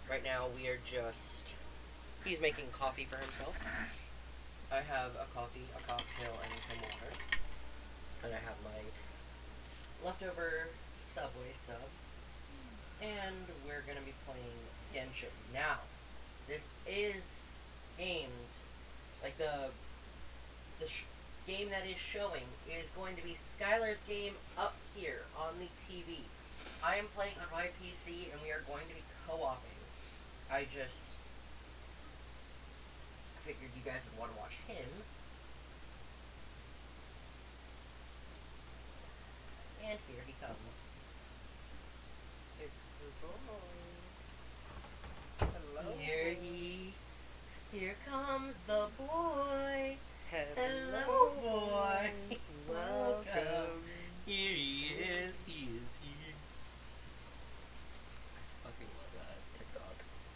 Right now we are just... He's making coffee for himself. I have a coffee, a cocktail, and some water. And I have my leftover Subway sub. And we're going to be playing Genshin. Now, this is aimed... Like, the game that is showing is going to be Skylar's game up here on the TV. I am playing on my PC, and we are going to be co-oping. I just figured you guys would want to watch him. And here he comes. It's the boy. Hello. Here comes the boy. Hello, boy. Welcome. Here he is. He is here. I fucking love that TikTok.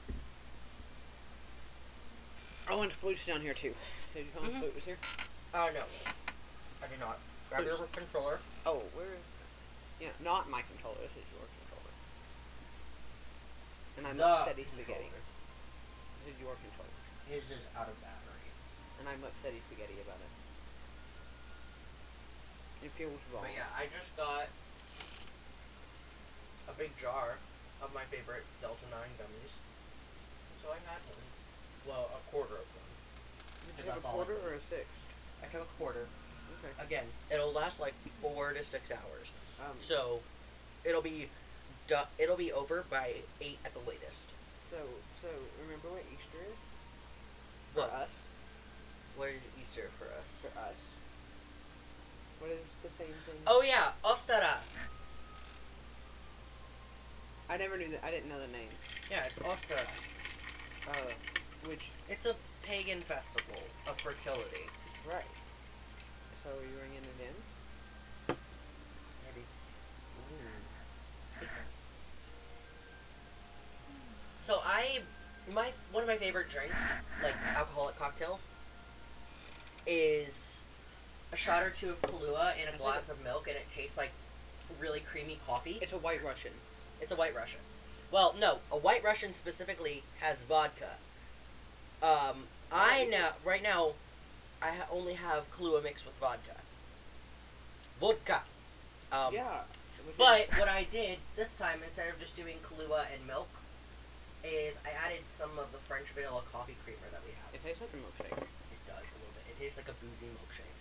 Oh, and Flute's down here too. Did you tell me Flute was here? No. I did not. Grab your controller. Oh, where is... Yeah, not my controller. This is your controller. And I'm upsetty spaghetti. This is your controller. His is out of battery. And I'm upsetty spaghetti about it. It feels wrong. But yeah, I just got a big jar of my favorite Delta 9 gummies. So I had one. Well, a quarter of one. Did you have a quarter or a sixth? I took a quarter. Okay. Again, it'll last like 4 to 6 hours. So it'll be over by 8 at the latest. So remember what Easter is? What? For us? What is Easter for us? For us. What is the same thing? Oh yeah, Ostara. I never knew that. I didn't know the name. Yeah, it's Ostara. Which... It's a pagan festival of fertility. Right. So are you ringing it in? Maybe. So one of my favorite drinks, like alcoholic cocktails, is a shot or two of Kahlua in a glass of milk, and it tastes like really creamy coffee. It's a White Russian. It's a White Russian. Well, no, a White Russian specifically has vodka. Right now, only have Kahlua mixed with vodka. Vodka. Yeah. But what I did this time, instead of just doing Kahlua and milk, is I added some of the French vanilla coffee creamer that we have. It tastes like a milkshake. It does a little bit. It tastes like a boozy milkshake.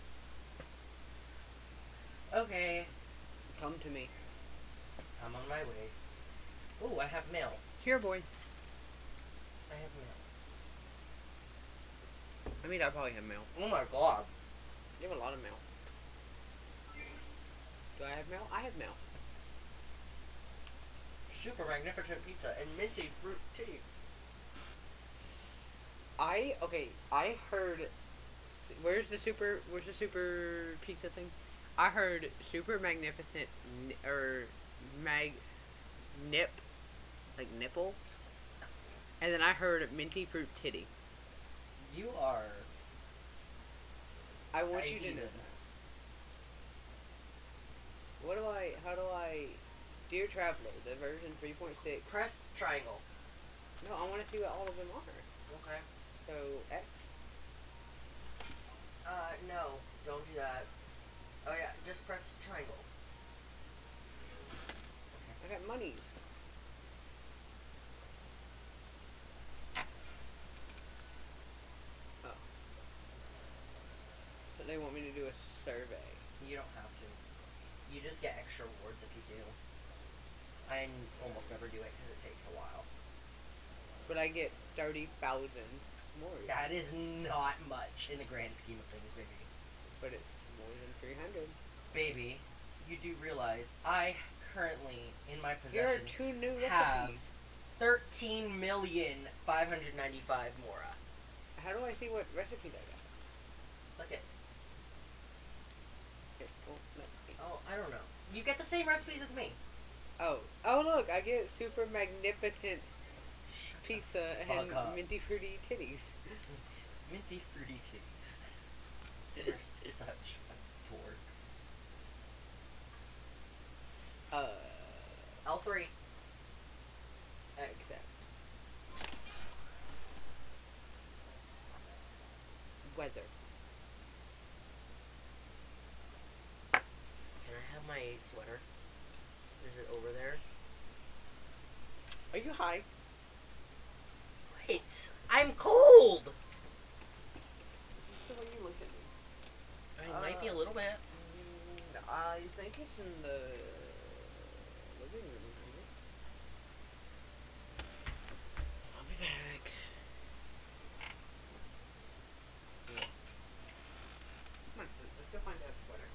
Okay. Come to me. I'm on my way. Ooh, I have mail. Here, boy. I have mail. I mean, I probably have mail. Oh my god. You have a lot of mail. Do I have mail? I have mail. Super magnificent pizza and minty fruit tea. I heard... Where's the super pizza thing? I heard super magnificent, like nipple. And then I heard minty fruit titty. You are... I want you to know that. How do I... Dear Traveler, the version 3.6. Press triangle. No, I want to see what all of them are. Okay. So, X. No, don't do that. Oh yeah, just press triangle. I got money. Oh. So they want me to do a survey. You don't have to. You just get extra rewards if you do. I almost never do it because it takes a while. But I get 30,000 more. That is not much in the grand scheme of things, baby. But it's more than 300. Baby, you do realize I currently, in my Here are possession, 2 new have recipes. 13,595 Mora. How do I see what recipes I got? Look at. Here, Oh, I don't know. You get the same recipes as me. Oh, look, I get super magnificent pizza and minty fruity titties. Minty fruity titties. You're such a dork. L3. Accept. Are you high? Wait, I'm cold! Just the way you look at me. I might be a little bit. I think it's in the living room, maybe. I'll be back. Yeah. Come on, let's go find that sweater.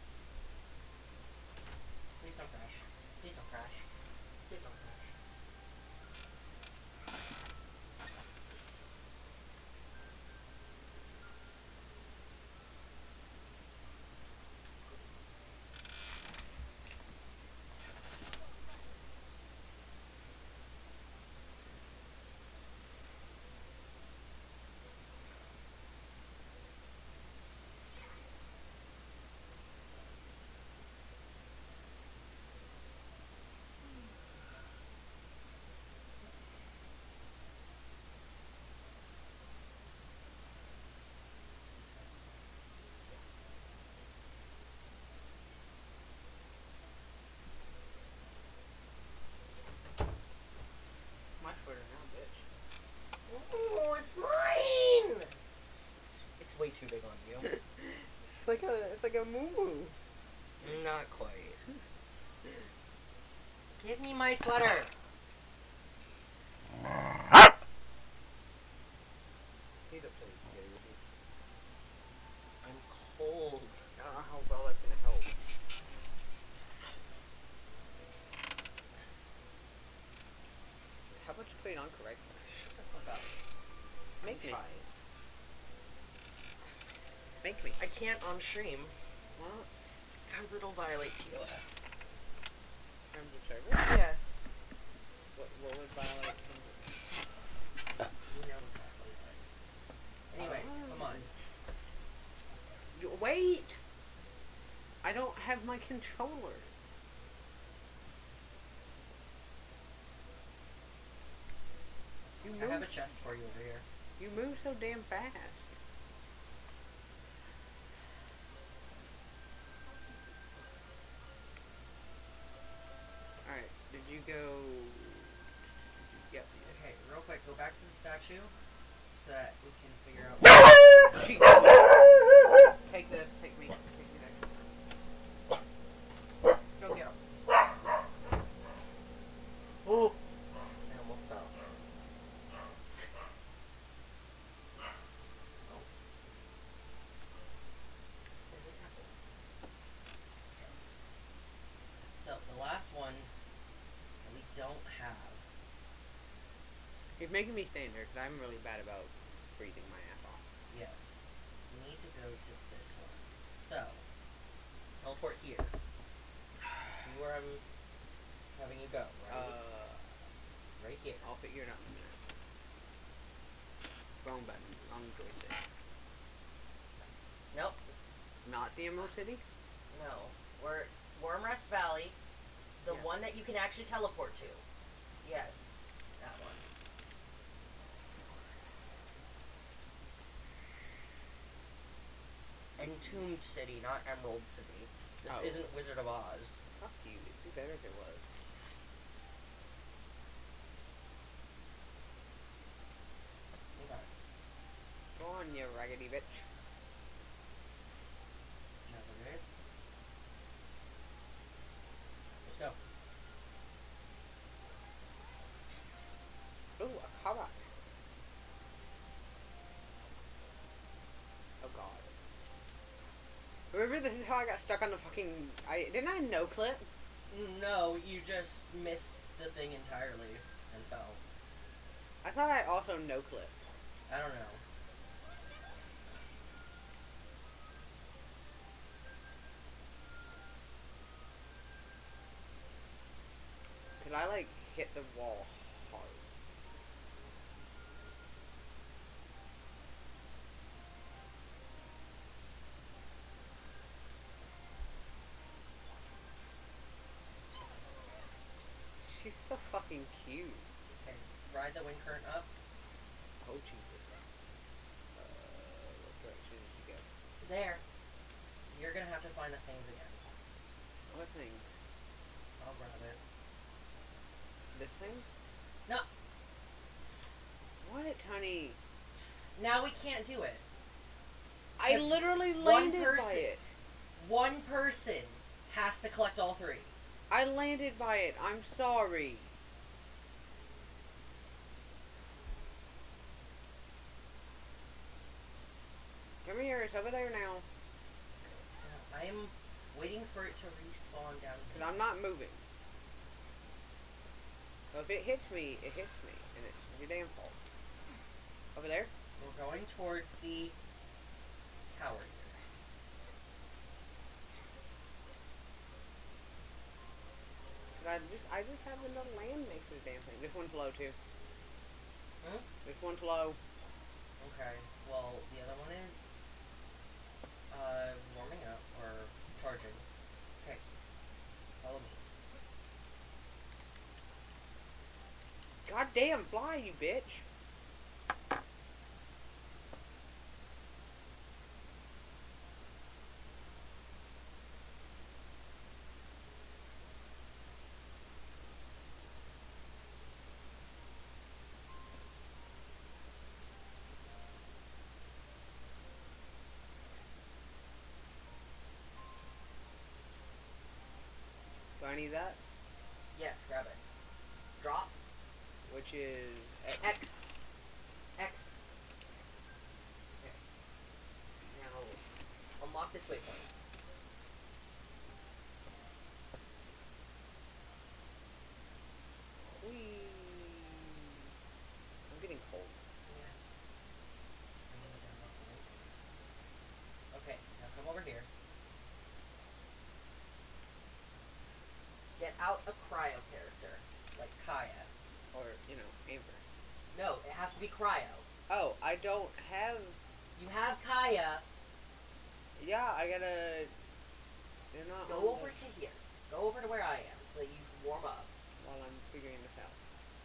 Please don't crash. Please don't crash. Please don't crash. My sweater now, bitch. Oh, it's mine! It's way too big on you. It's like a moo-moo. Not quite. Give me my sweater! He's upset he's together with you. I'm cold. I don't know how well that's gonna help. How about you put it on correctly? Shut the fuck up. Make me. Try. Make me. I can't on stream. What? Because it'll violate TOS. Terms of service? Yes. What would violate terms of You know exactly right. Anyways, come on. Wait! I don't have my controller. You I have move, a chest for you over here. you move so damn fast. Alright, did you go... Yep. Okay, real quick, go back to the statue so that we can figure out. Jesus. Take this, take me there. Go get him. Oh! I almost fell. Oh. There's an apple. Okay. So, the last one that we don't have. He's making me stand here because I'm really bad about breathing my ass off. Yes. We need to go to this one. So, teleport here. See where I'm having you go, right? Right here. I'll figure it out in a minute. Wrong button. Wrong joystick. Nope. Not the Emerald City? No. We're Wormrest Valley. The Yeah. one that you can actually teleport to. Yes. That one. Entombed City, not Emerald City. This Oh. isn't Wizard of Oz. Fuck you. It'd be better if it was. Okay. Go on, you raggedy bitch. Never did. Let's go. Ooh, a carrot. Oh god. Remember, this is how I got stuck on the fucking... Didn't I no-clip? No, you just missed the thing entirely and fell. I thought I also no-clipped. I don't know. Because I, like, hit the wall hard. She's so fucking cute. Okay, ride the wind current up. Oh, Jesus. What direction did you go? There. You're gonna have to find the things again. What things? I'll grab it. This thing? No. What, honey? Now we can't do it. I literally landed by it. One person has to collect all three. I landed by it. I'm sorry. Come here. It's over there now. I am waiting for it to respawn down here. Because I'm not moving. So if it hits me, it hits me. And it's your damn fault. Over there? We're going towards the tower here. I just happen to land next to the damn thing. This one's low too. Hmm? This one's low. Okay. Well, the other one is warming up or charging. Okay. Follow me. Goddamn fly, you bitch. Do I need that? Yes, grab it. Drop. Which is X. X. Okay. Now, unlock this waypoint. Whee. I'm getting cold. Yeah. Okay, now come over here. Get out a cryo character, like Kaya. Or, you know, Amber. No, it has to be cryo. Oh, I don't have... You have Kaya. Yeah, I gotta... They're not Go over to here. Go over to where I am so that you can warm up. While I'm figuring this out.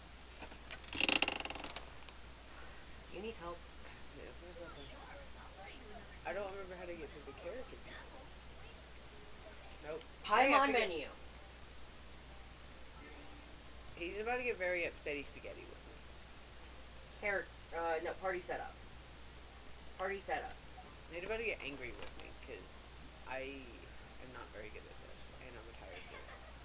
Do you need help? Yeah, I don't remember how to get to the character. Nope. Paimon menu. He's about to get very upsetty spaghetti with me. No, party setup. Party setup. He's about to get angry with me, because I am not very good at this, and I'm a tired kid.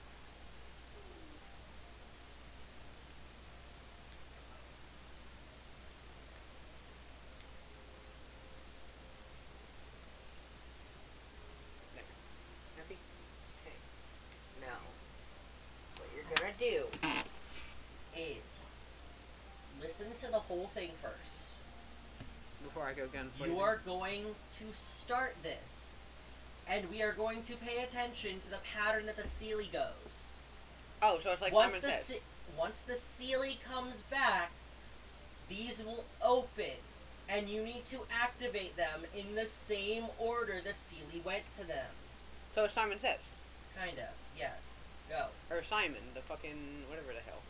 There. Happy? Okay. Now, what you're gonna do is listen to the whole thing first. Before I go gunfighting. You are going to start this, and we are going to pay attention to the pattern that the Seelie goes. Oh, so it's like once Simon says. Once the Seelie comes back, these will open, and you need to activate them in the same order the Seelie went to them. So it's Simon says. Kind of, yes. Go. Or Simon, the fucking whatever the hell.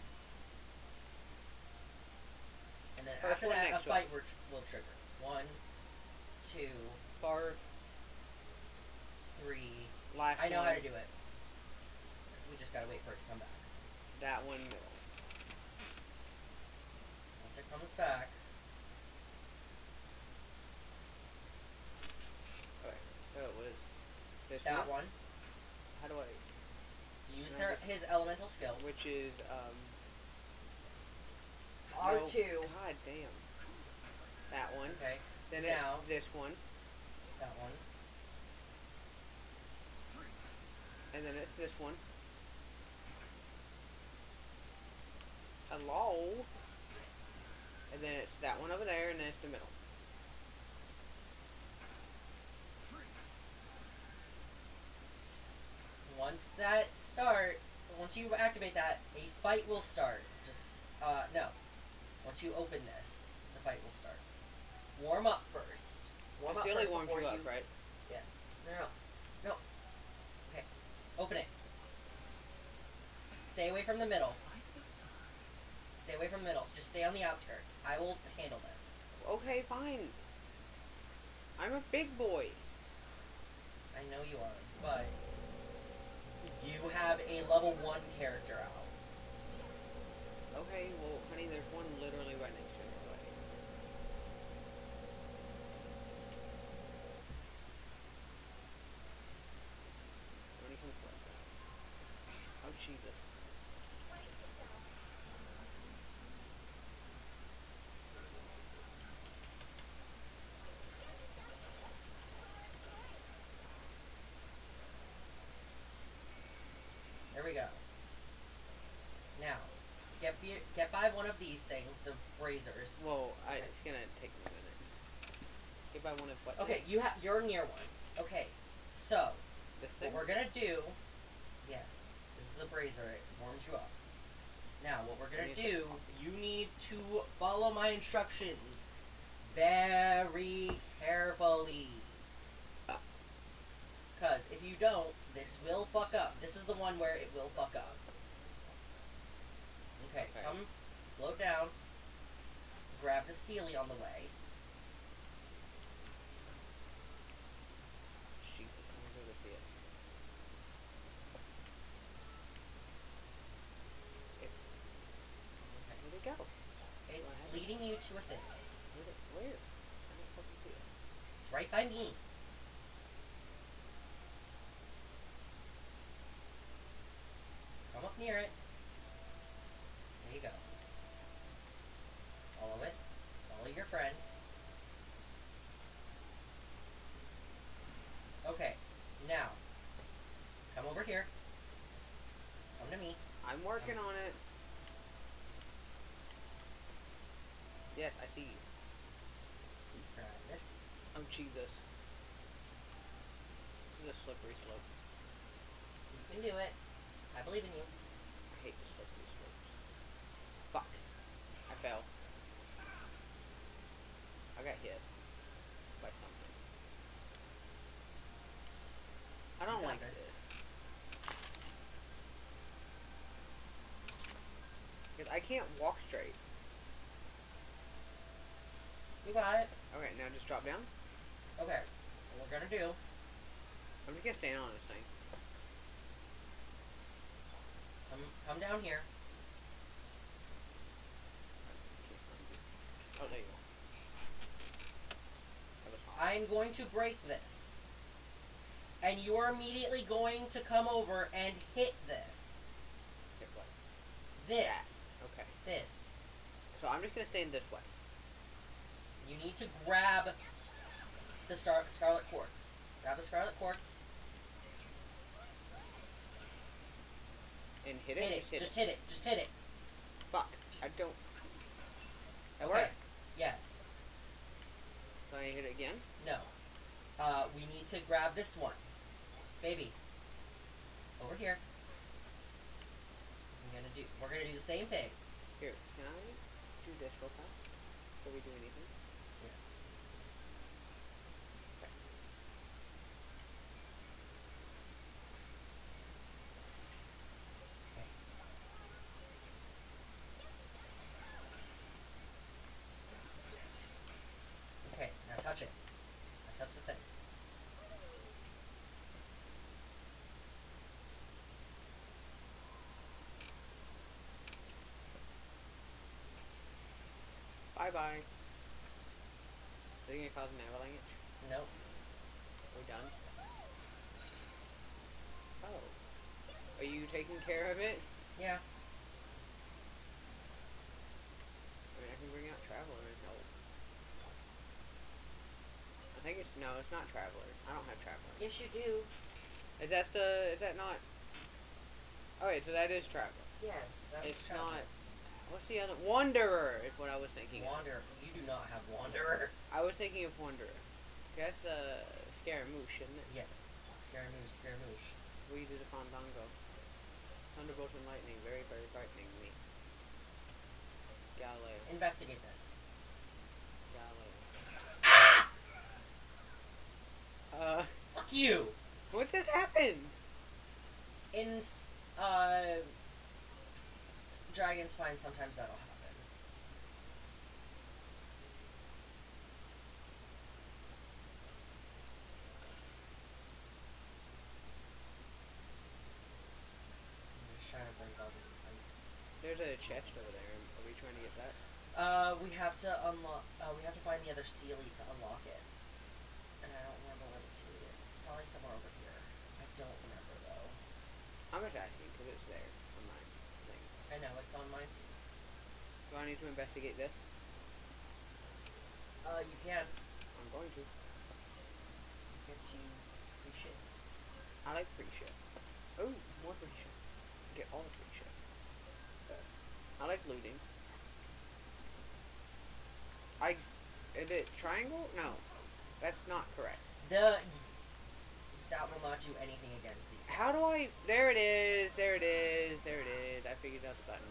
And then First after one that, a next fight will trigger. 1, 2, Bar. 3. Last I know one. how to do it. We just gotta wait for it to come back. That one middle. Once it comes back, Okay, so it was this that one. How do I... Use No, his elemental skill. Which is, R2. No, God damn. That one. Okay. Then Now. it's this one. That one. And then it's this one. Hello? And then it's that one over there, and then it's the middle. Once you activate that, a fight will start. Just, no. Once you open this, the fight will start. Warm up first. Warm up Silly first warms before you up, right? Yes. No. Okay. Open it. Stay away from the middle. Stay away from the middle. Just stay on the outskirts. I will handle this. Okay, fine. I'm a big boy. I know you are, but you have a level 1 character out. Okay. get by one of these things, the braziers. Whoa, it's gonna take me a minute. Get by one of what? Okay, you're near one. Okay, so This thing? what we're gonna do? Yes, this is a brazier. It warms you up. Now, what we're gonna do? You need to follow my instructions very carefully. Because if you don't, this will fuck up. This is the one where it will fuck up. Okay, come, float down. Grab the Sealy on the way. Jesus, I'm gonna go see it. Where'd it go? It's leading you to a thing. Where? I don't fucking see it. It's right by me. Come up near it. There you go. Follow it. Follow your friend. Okay. Now. Come over here. Come to me. I'm working on it. Yes, I see you. Grab this. Oh, Jesus. This is a slippery slope. You can do it. I believe in you. I hate the slippery slopes. Fuck. I fell. I got hit by something. I don't like this. Because I can't walk straight. You got it. Okay, now just drop down. Okay. What we're gonna do. I'm just gonna stand on this thing. Come down here. Oh, there you go. That was hot. I'm going to break this. And you're immediately going to come over and hit this. Hit what? This. That. Okay. This. So I'm just gonna stand this way. You need to grab the scarlet quartz. Grab the scarlet quartz. And hit it? Hit it. Just hit it. Just hit it. Fuck. I don't... That Okay. worked? Yes. So I hit it again? No. We need to grab this one. Baby. Over here. We're gonna do the same thing. Here, can I do this real fast? Before we do anything? Yes. Okay. Okay, now touch it. Now touch the thing. Bye-bye. Is it gonna cause an avalanche? Nope. We're done? Oh. Are you taking care of it? Yeah. I mean, I can bring out Traveler. No. I think it's... No, it's not Traveler. I don't have Traveler. Yes, you do. Is that the... Is that not... Oh, wait, so that is Traveler. Yes, that's It's traveler. not... What's the other... Wanderer is what I was thinking of. Wanderer. You do not have Wanderer. I was thinking of Wanderer. That's Scaramouche, isn't it? Yes. Scaramouche, Scaramouche. We do the Fandango. Thunderbolt and lightning, very, very frightening to me. Galileo. Investigate this. Galileo. Fuck you! What just happened? In, Dragon's Spine, sometimes that'll happen. I'm just trying to break all these ice. There's a chest over there. Are we trying to get that? We have to unlock, we have to find the other Sealy to unlock it. And I don't remember where the Sealy is. It's probably somewhere over here. I don't remember, though. I'm just asking because it's there on my thing. I know, it's on mine too. Do I need to investigate this? You can. I'm going to. Get you free shit. I like free shit. Oh, more free shit. Get all the free shit. I like looting. Is it triangle? No, that's not correct. That will not do anything against these guys. How do I? There it is. There it is. There it is. I figured out the button.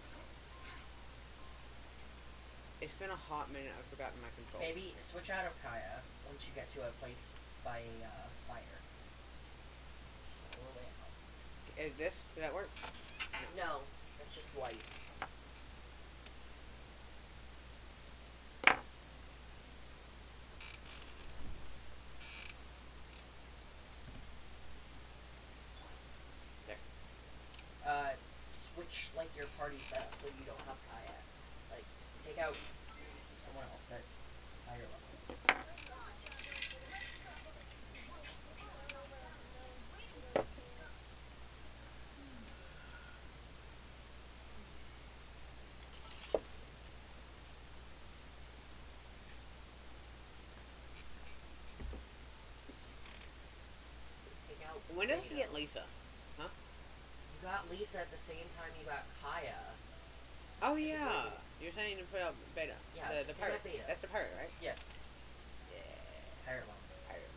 It's been a hot minute. I've forgotten my control. Maybe switch out of Kaya once you get to a place by fire. Just a little way out. Is this? Does that work? No, it's just light. Switch like your party setup so you don't have Kaya. Like, take out someone else that's higher level. Take out. When did we get Lisa? Huh? You got Lisa at the same time you got Kaya. Oh yeah. You're saying to put out beta. Yeah, the pirate. beta. That's the pirate, right? Yes. Yeah. Pirate one. Pirate.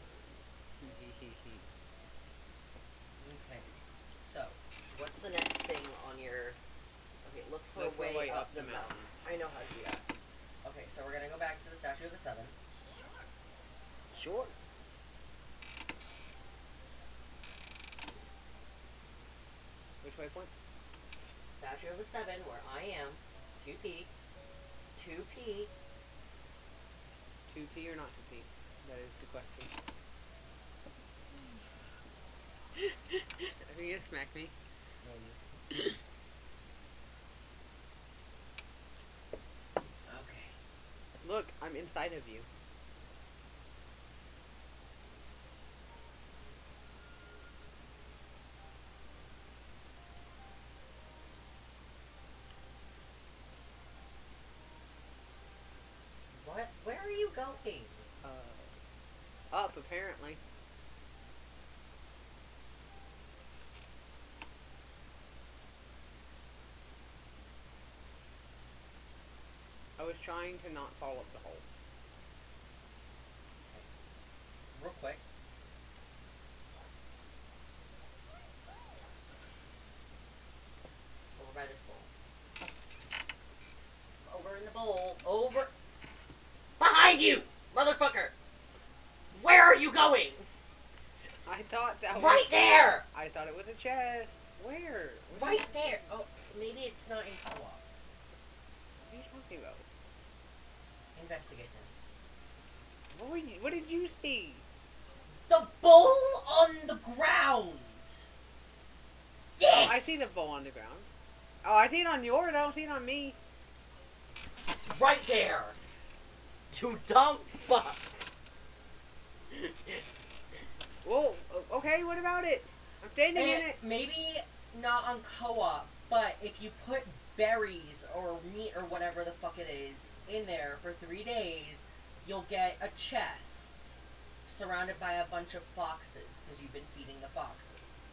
Okay. So, what's the next thing on your... Okay, look for Look a way up the mountain. I know how to do that. Okay, so we're gonna go back to the Statue of the Seven. Sure. Which waypoint? Statue of the Seven, where I am. 2P. 2P. 2P or not 2P? That is the question. Are you gonna smack me? Maybe. Okay. Look, I'm inside of you. What? Where are you going? Up, apparently. I was trying to not fall up the hole. Okay. Real quick. Over by this bowl. Over in the bowl. Over. Behind you! Motherfucker! Where are you going? I thought that was... Right there! I thought it was a chest. Where? Right there! Oh, maybe it's not in co-op. What are you talking about? Investigate this. What did you see? The bowl on the ground! Yes! Oh, I see the bowl on the ground. Oh, I see it on yours. I don't see it on me. Right there! You dumb fuck! Whoa, okay, what about it? I'm standing in it. Maybe not on co-op, but if you put berries or meat or whatever the fuck it is in there for 3 days, you'll get a chest surrounded by a bunch of foxes, because you've been feeding the foxes.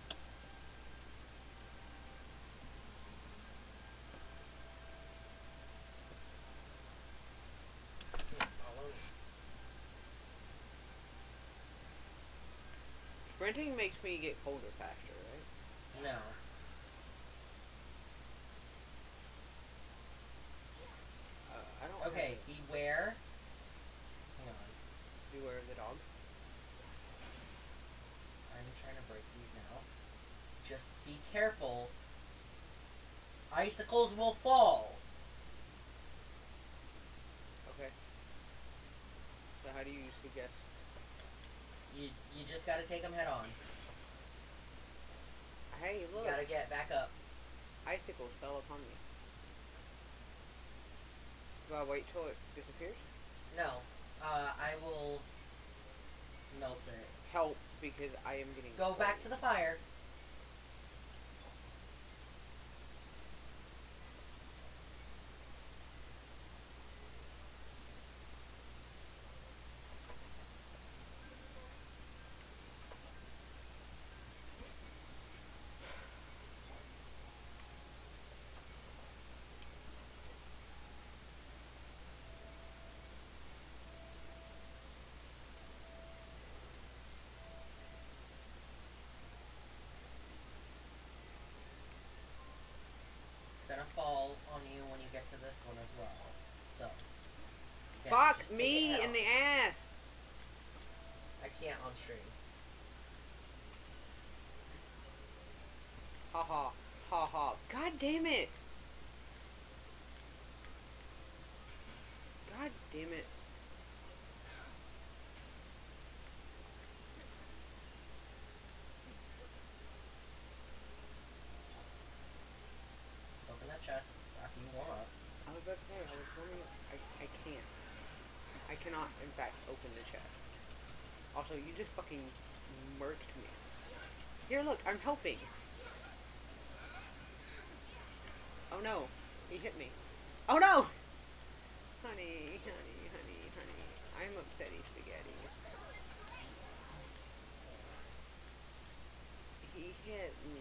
Sprinting makes me get colder faster, right? No. I don't. Okay, beware. Hang on. Beware of the dog. I'm trying to break these now. Just be careful. Icicles will fall. Okay. So how do you suggest? You just gotta take them head on. Hey, look. You gotta get back up. Icicles fell upon me. Do I wait till it disappears? No. I will melt it. Help, because I am getting Go cold. back to the fire. Yeah, Fuck just take me it in out. the ass. I can't on stream. Ha ha. Ha ha. God damn it. God damn it. Open that chest after you warm up. I was about to say, I was warming up. I can't. I cannot, in fact, open the chest. Also, you just fucking murked me. Here, look, I'm helping. Oh no, he hit me. Oh no! Honey, honey, honey, honey. I'm upsetty spaghetti. He hit me.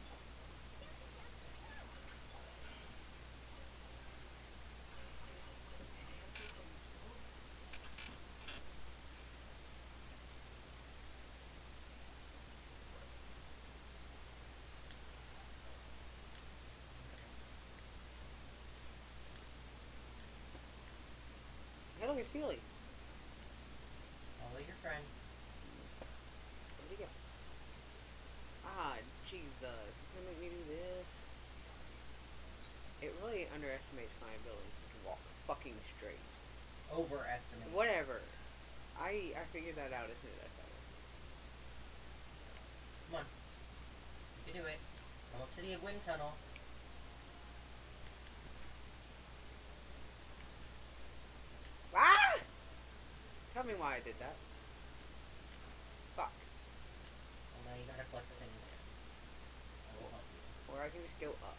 Hey, look, it's Sealy. Follow your friend. Where'd he go? Ah, Jesus. You gonna make me do this? It really underestimates my ability to walk fucking straight. Overestimate. Whatever. I figured that out as soon as I said it. Come on. You can do it. Come up to the wind tunnel. Ah! Tell me why I did that. Fuck. Well, now you gotta collect the things. I will help you. Or I can just go up.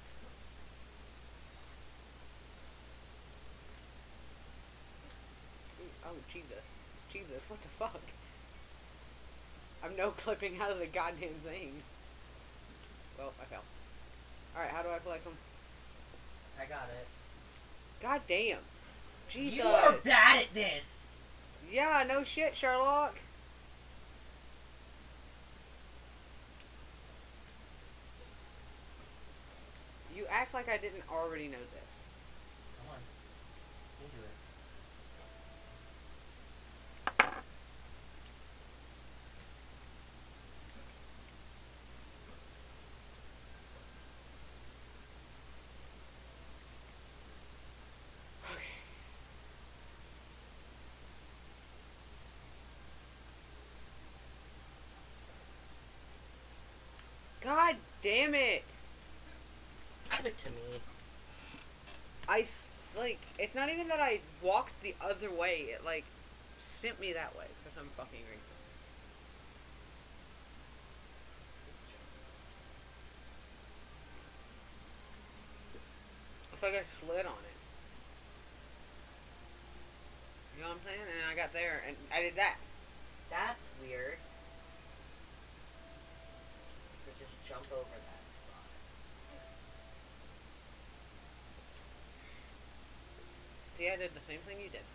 Oh, Jesus. Jesus, what the fuck? I'm no clipping out of the goddamn thing. Well, I fell. Alright, how do I collect them? I got it. God damn. Jesus. You are bad at this! Yeah, no shit, Sherlock. You act like I didn't already know this. Come on. You can do it. God damn it. Give it to me. Like, it's not even that I walked the other way. It, like, sent me that way for some fucking reason. It's like I slid on it. You know what I'm saying? And I got there, and I did that. That's weird. So just jump over that spot. See, I did the same thing you did.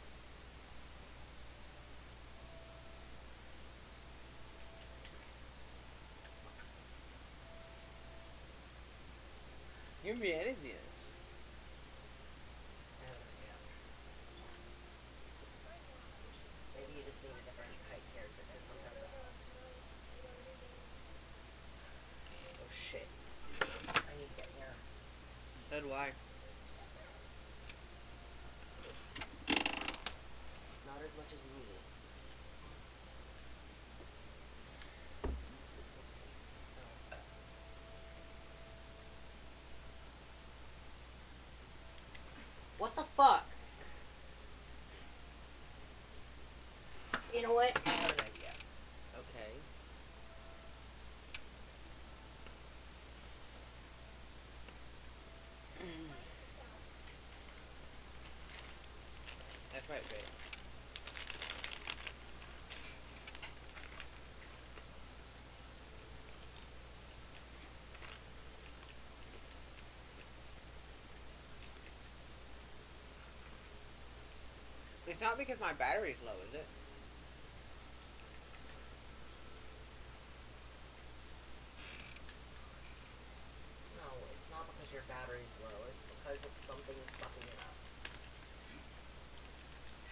You're mad at this. I don't know, yeah. Maybe you just need a different height character, because sometimes that helps. Oh shit. I need to get here. So do I. Not as much as me. What the fuck? You know what? I have an idea. Okay. That's right, babe. It's not because my battery's low, is it? No, it's not because your battery's low. It's because something is fucking it up.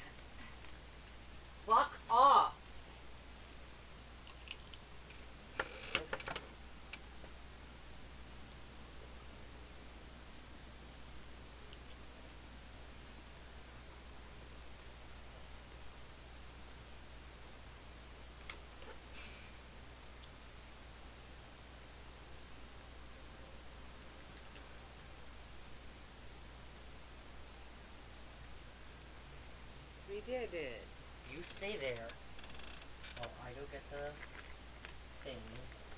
did it. You stay there while I go get the things.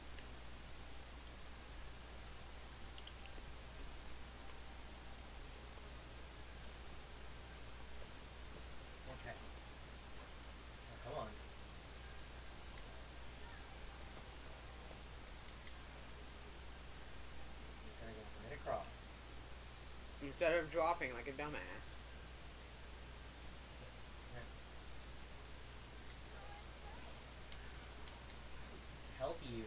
Okay. Now, come on. You're gonna go right across. Instead of dropping like a dumbass. Snap. To help you.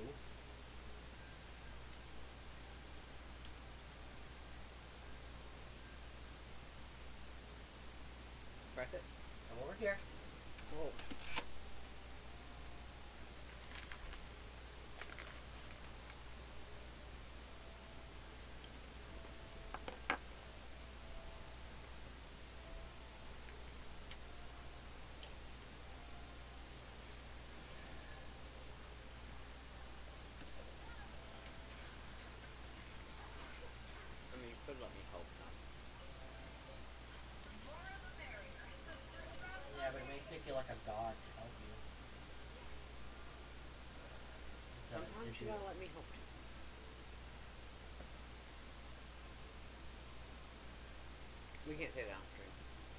Press it. Come over here. Oh. I mean, you could let me help them. Yeah, but it makes me feel like a god to help you. Sometimes you gotta let me help you. We can't say that on stream.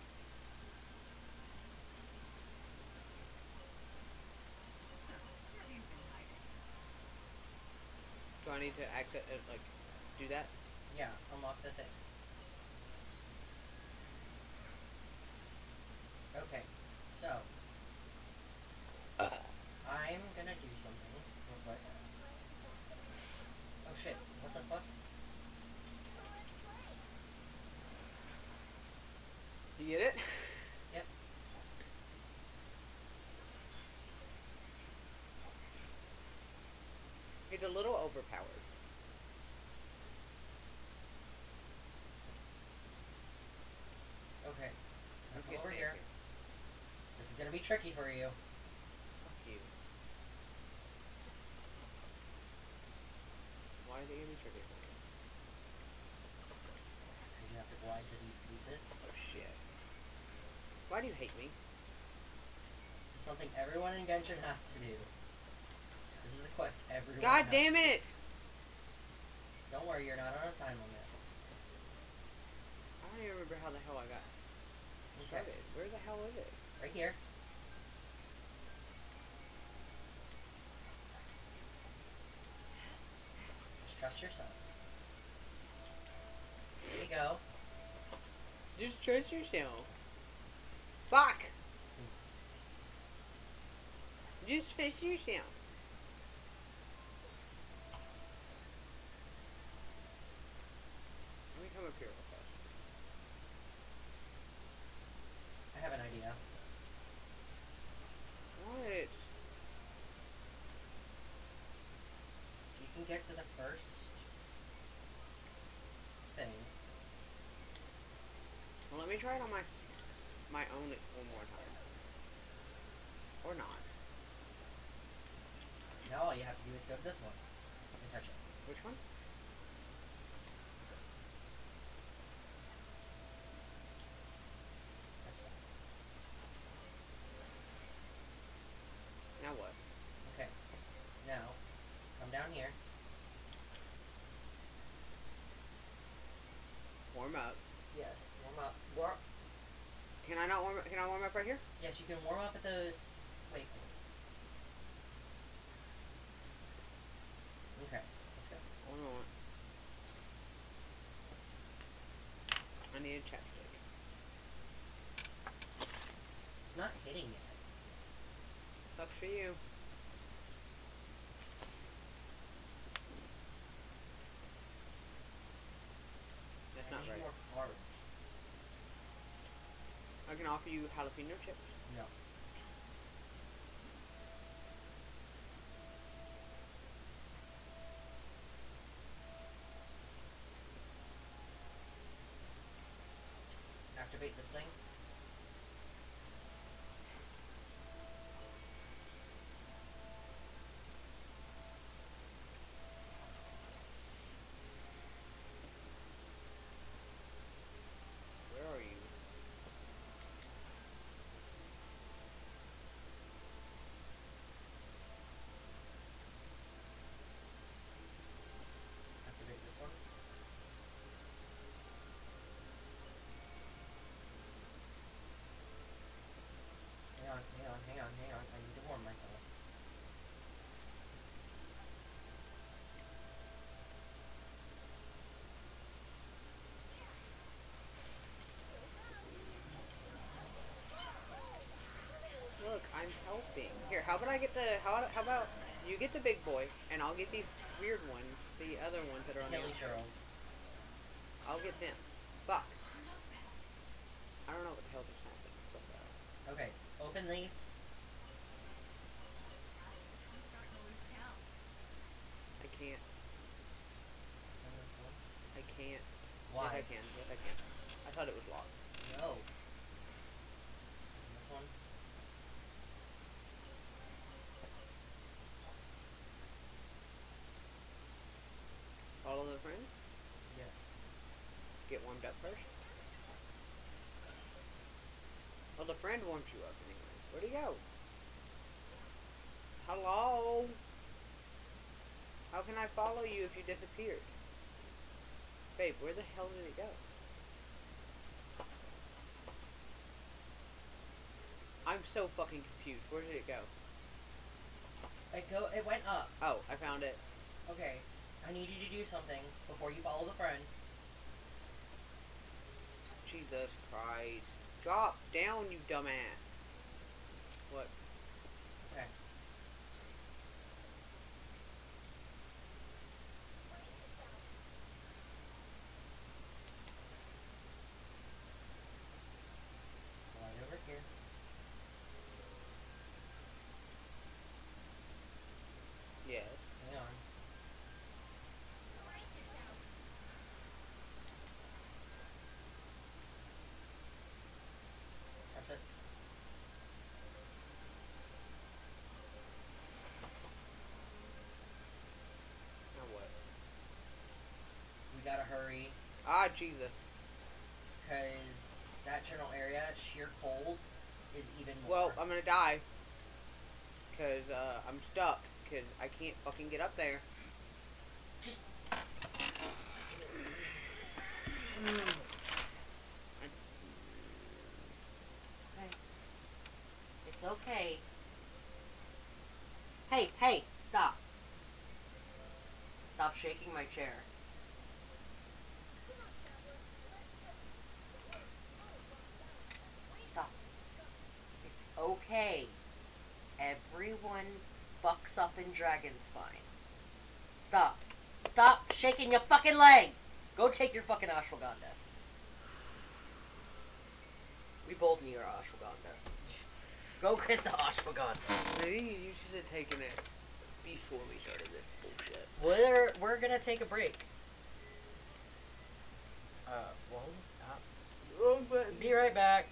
Do I need to access it, like, do that? Yeah, unlock the thing. Okay, so I'm gonna do something real quick. Oh shit, what the fuck? You get it? Yep. It's a little overpowered. Okay. Now come Get over me here. This is gonna be tricky for you. Fuck you. Why is it gonna be tricky for me? Because you have to glide to these pieces. Oh shit. Why do you hate me? This is something everyone in Genshin has to do. This is a quest everyone God has damn to do. it! Don't worry, you're not on a time limit. I don't even remember how the hell I got Okay. started. Where the hell is it? Right here. Just trust yourself. Here you go. Just trust yourself. Fuck! Just trust yourself. Let me come up here real fast. I have an idea. What? You can get to the first thing. Well, let me try it on my own one more time. Or not. Now all you have to do is go to this one and touch it. Which one? Touch that. Now what? Okay. Now, come down here. Warm up. Yes. Warm up. Can I not warm up? Can I warm up right here? Yes, you can warm up at those. Wait. Okay. Let's go. Hold on. I need a chapstick. It's not hitting yet. Sucks for you. That's I not need right. more orange. I can offer you jalapeno chips. No. Activate this thing. Where are you? how about I get the how about you get the big boy and I'll get these weird ones, the other ones that are on the Hilly outside. churls. I'll get them. Fuck. I don't know what the hell just happened. But, Okay, open these. I can't. And this one. I can't. Why? Yes, I can. Yes, I can. I thought it was locked. No. And this one. Follow the friend. Yes. Get warmed up first. Well, the friend warmed you up anyway. Where'd he go? Hello? How can I follow you if you disappeared? Babe, where the hell did it go? I'm so fucking confused. Where did it go? It went up. Oh, I found it. Okay. I need you to do something before you follow the friend. Jesus Christ. Drop down, you dumbass. What? Okay. Right over here. Yes. Hang on. That's it. Now what? We gotta hurry. Ah, Jesus. Because that general area, sheer cold, is even more. Well, I'm gonna die. Because, I'm stuck. Because I can't fucking get up there. Just. It's okay. Hey, hey, stop. Stop shaking my chair. Stop. It's okay. Everyone fucks up in Dragonspine. Stop. Stop shaking your fucking leg! Go take your fucking ashwagandha. We both need our ashwagandha. Go get the ashwagandha. Maybe you should have taken it before we started this bullshit. We're gonna take a break. Well, Wrong button. be right back.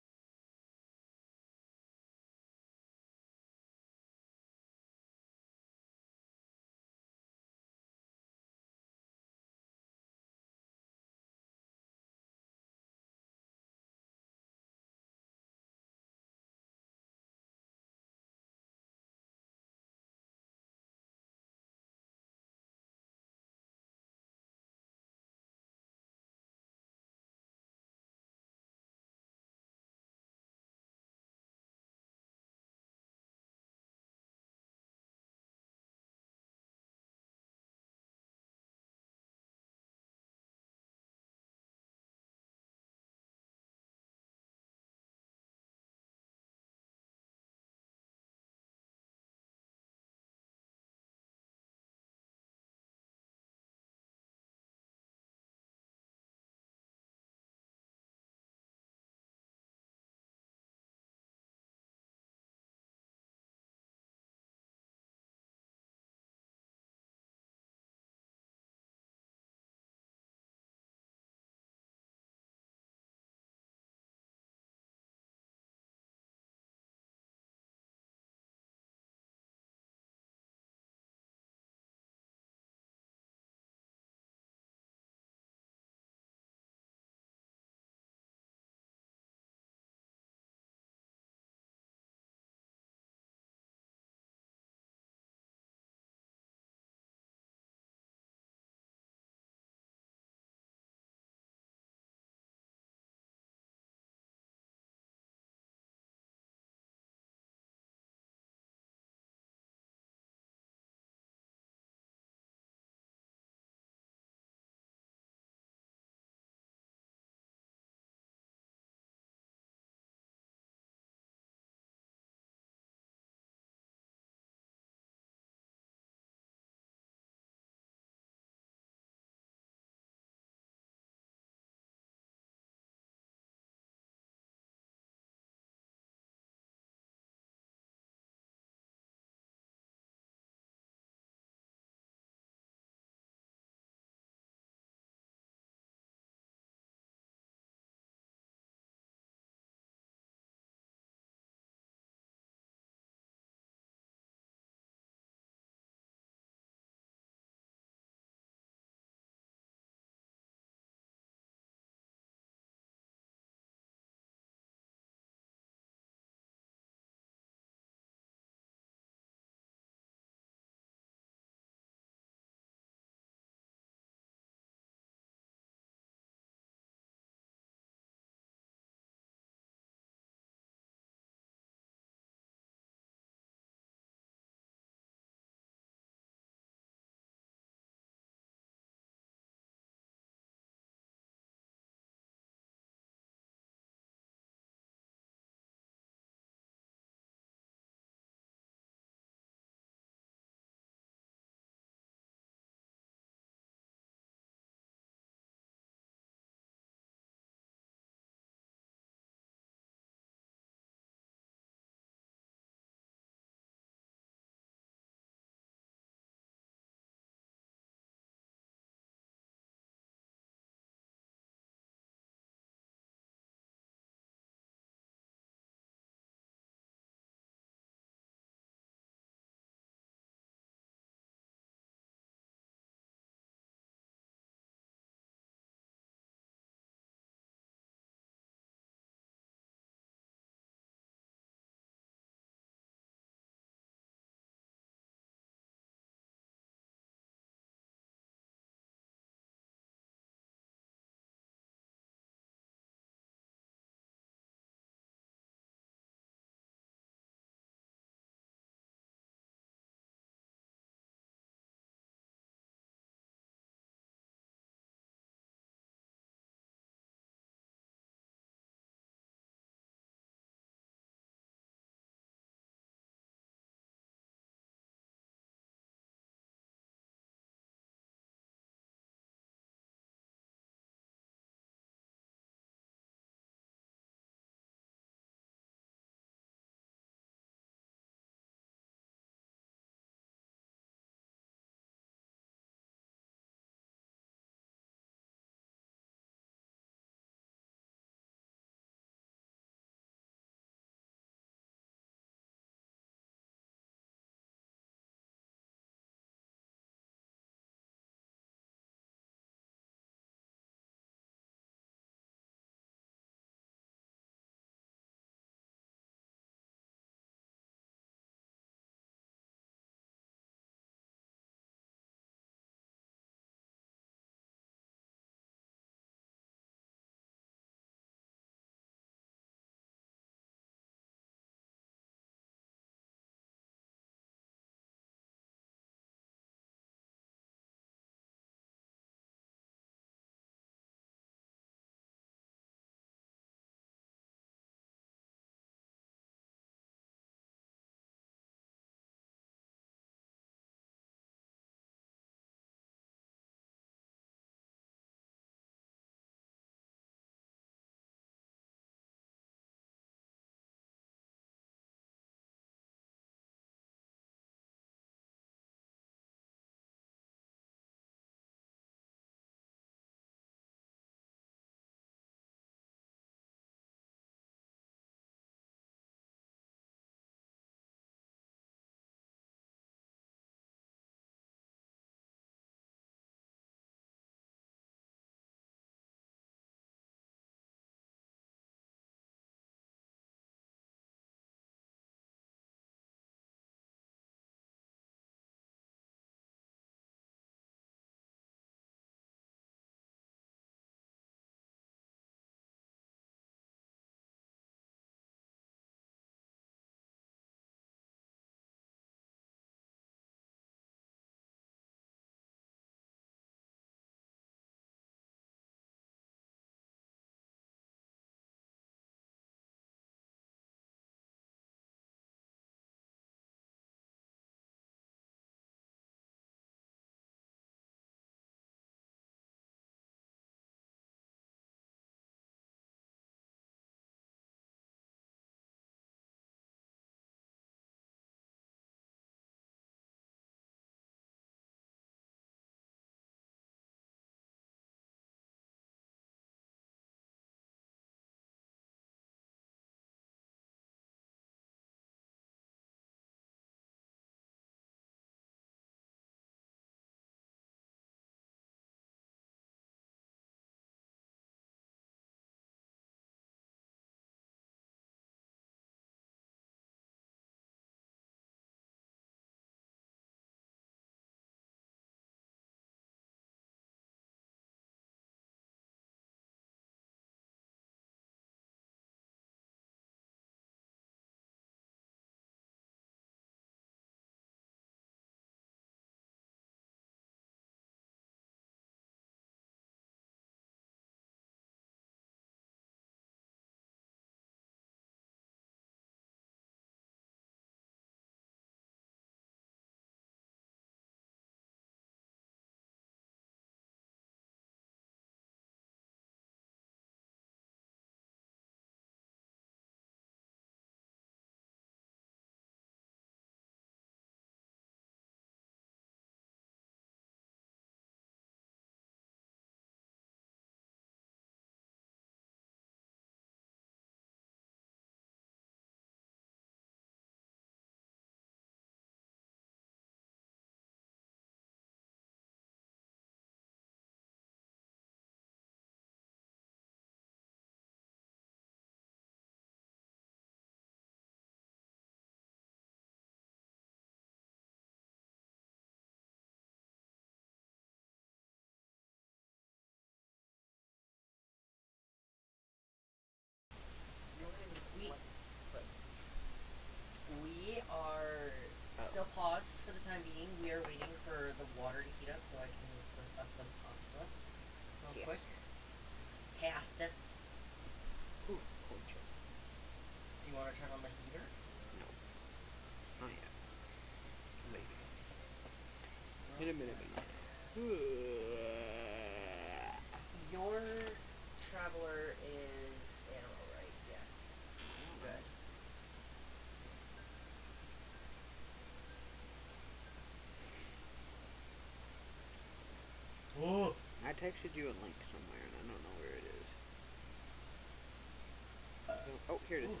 Oh, here it is. Ooh.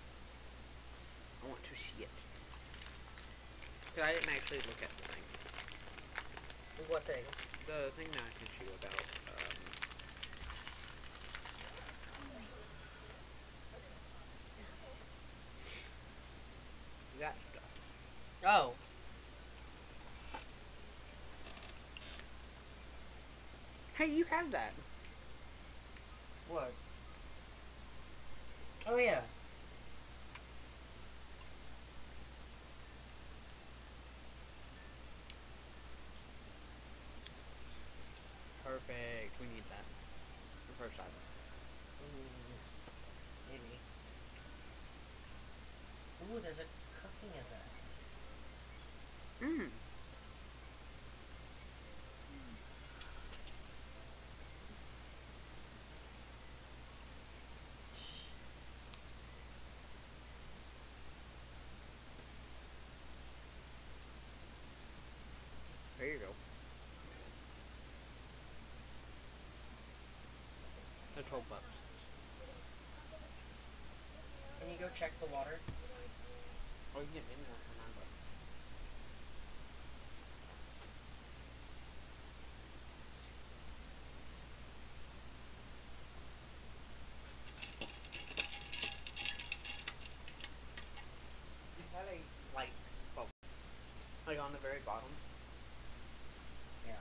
I want to see it. Because I didn't actually look at the thing. What thing? The thing that I sent you about, that stuff. Oh. Hey, you have that. What? Oh, yeah. Perfect. We need that. The first side. Maybe. Ooh, there's a cooking event. Mmm. There you go. That's $12. Can you go check the water? Oh, you can get anyone for $9. Is that a light bulb? Like on the very bottom? Yeah.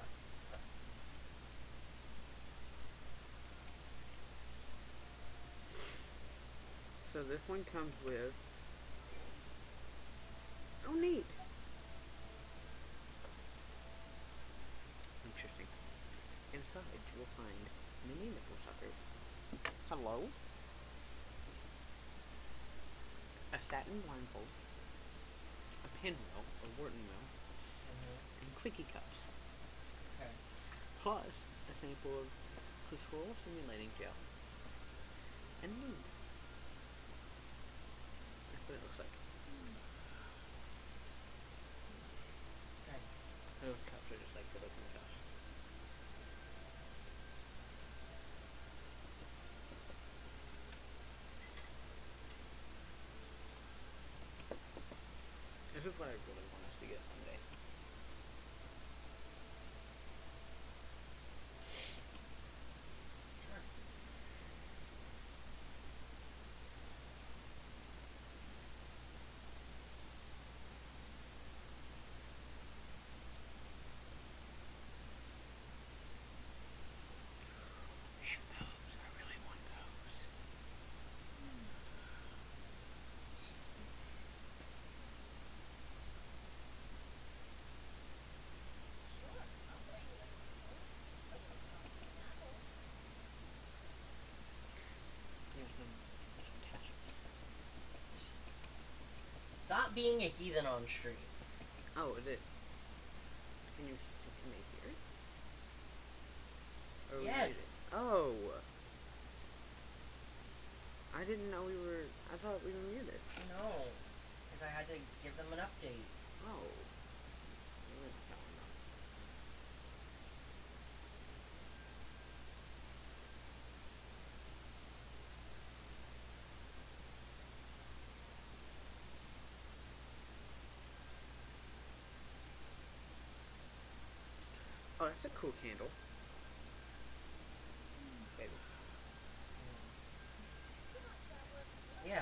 So this one comes with... Oh, neat. Interesting. Inside, you will find mini nipple suckers. Hello? A satin blindfold. A pinwheel, a Wharton wheel, and quickie cups. Okay. Plus, a sample of clitoral stimulating gel. And lube. That's what it looks like. Nice. Those cups are just like good looking cups. This is what I really want us to get someday. Sure. And those, I really want those. There's some attachments. Stop being a heathen on stream. Oh, is it? Can you hear it? Or we Yes. mute it? Oh. I didn't know we were. I thought we were muted. No. Because I had to give them an update. Oh. Oh, that's a cool candle. Baby. Yeah.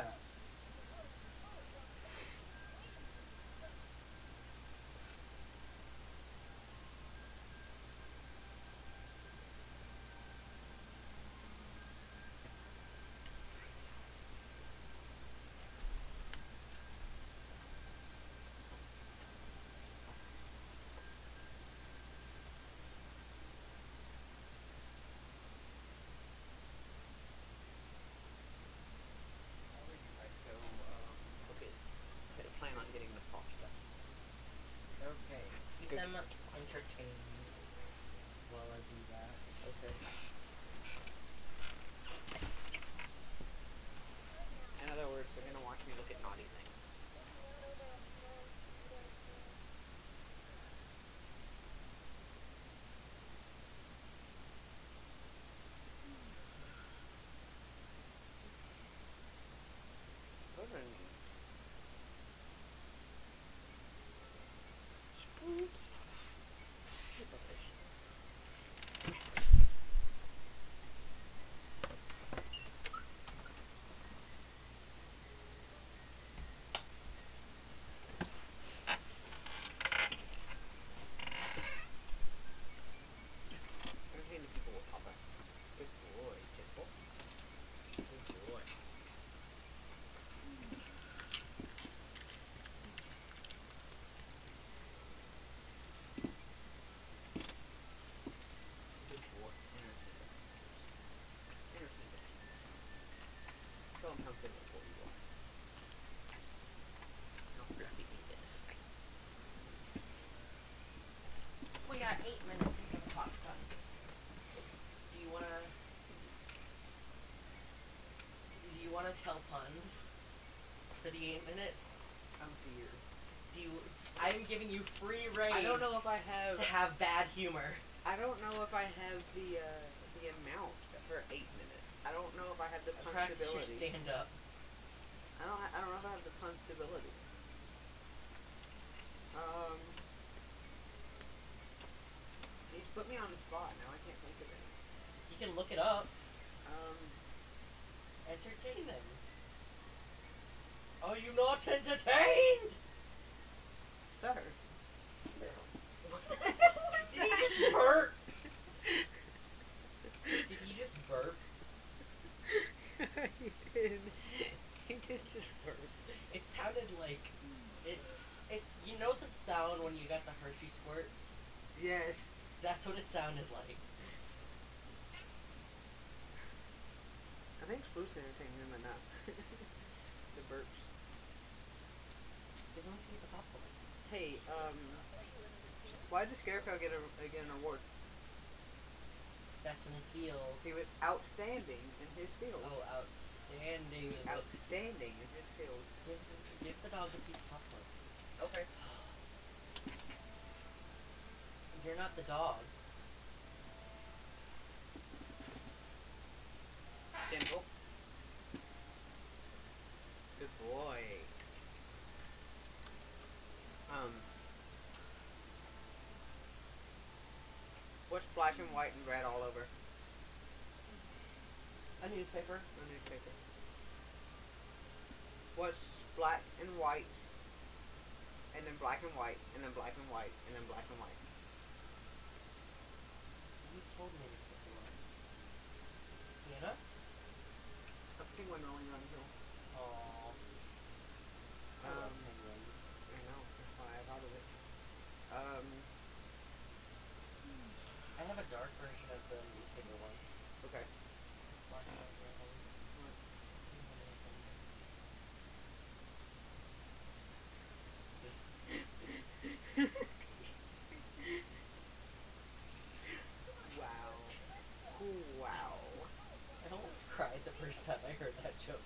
uncomfortable for you are. How fluffy it is. We got 8 minutes for the pasta. Do you wanna tell puns for the 8 minutes? Oh dear. I'm giving you free reign. I don't know if I have to have bad humor. I don't know if I have the amount for 8 minutes. I don't know if I have the Practice your punchability. stand up. I don't know if I have the punchability. You just put me on the spot now. I can't think of it. You can look it up. Um, Entertain them. Are you not entertained? sir. Did he just burp? Did he just burp? He did. He just burped. It sounded like it. You know the sound when you got the Hershey squirts? Yes. That's what it sounded like. I think Spruce entertained him enough. The burps. Give him a piece of popcorn. Hey, why did Scarecrow get an award? Best in his field. He was outstanding in his field. Oh, outstanding. Outstanding in his field. Give the dog a piece of popcorn. Okay. You're not the dog. Simple. Good boy. What's black and white and red all over? A newspaper. A newspaper. What's black and white, and then black and white, and then black and white, and then black and white? You've told me this before. Hannah? A penguin rolling around the hill. Aww. I love penguins. I know, that's why I thought of it. I have a dark version of the newspaper one. Okay. Black and white, red, orange. Wow. Wow. I almost cried the first time I heard that joke.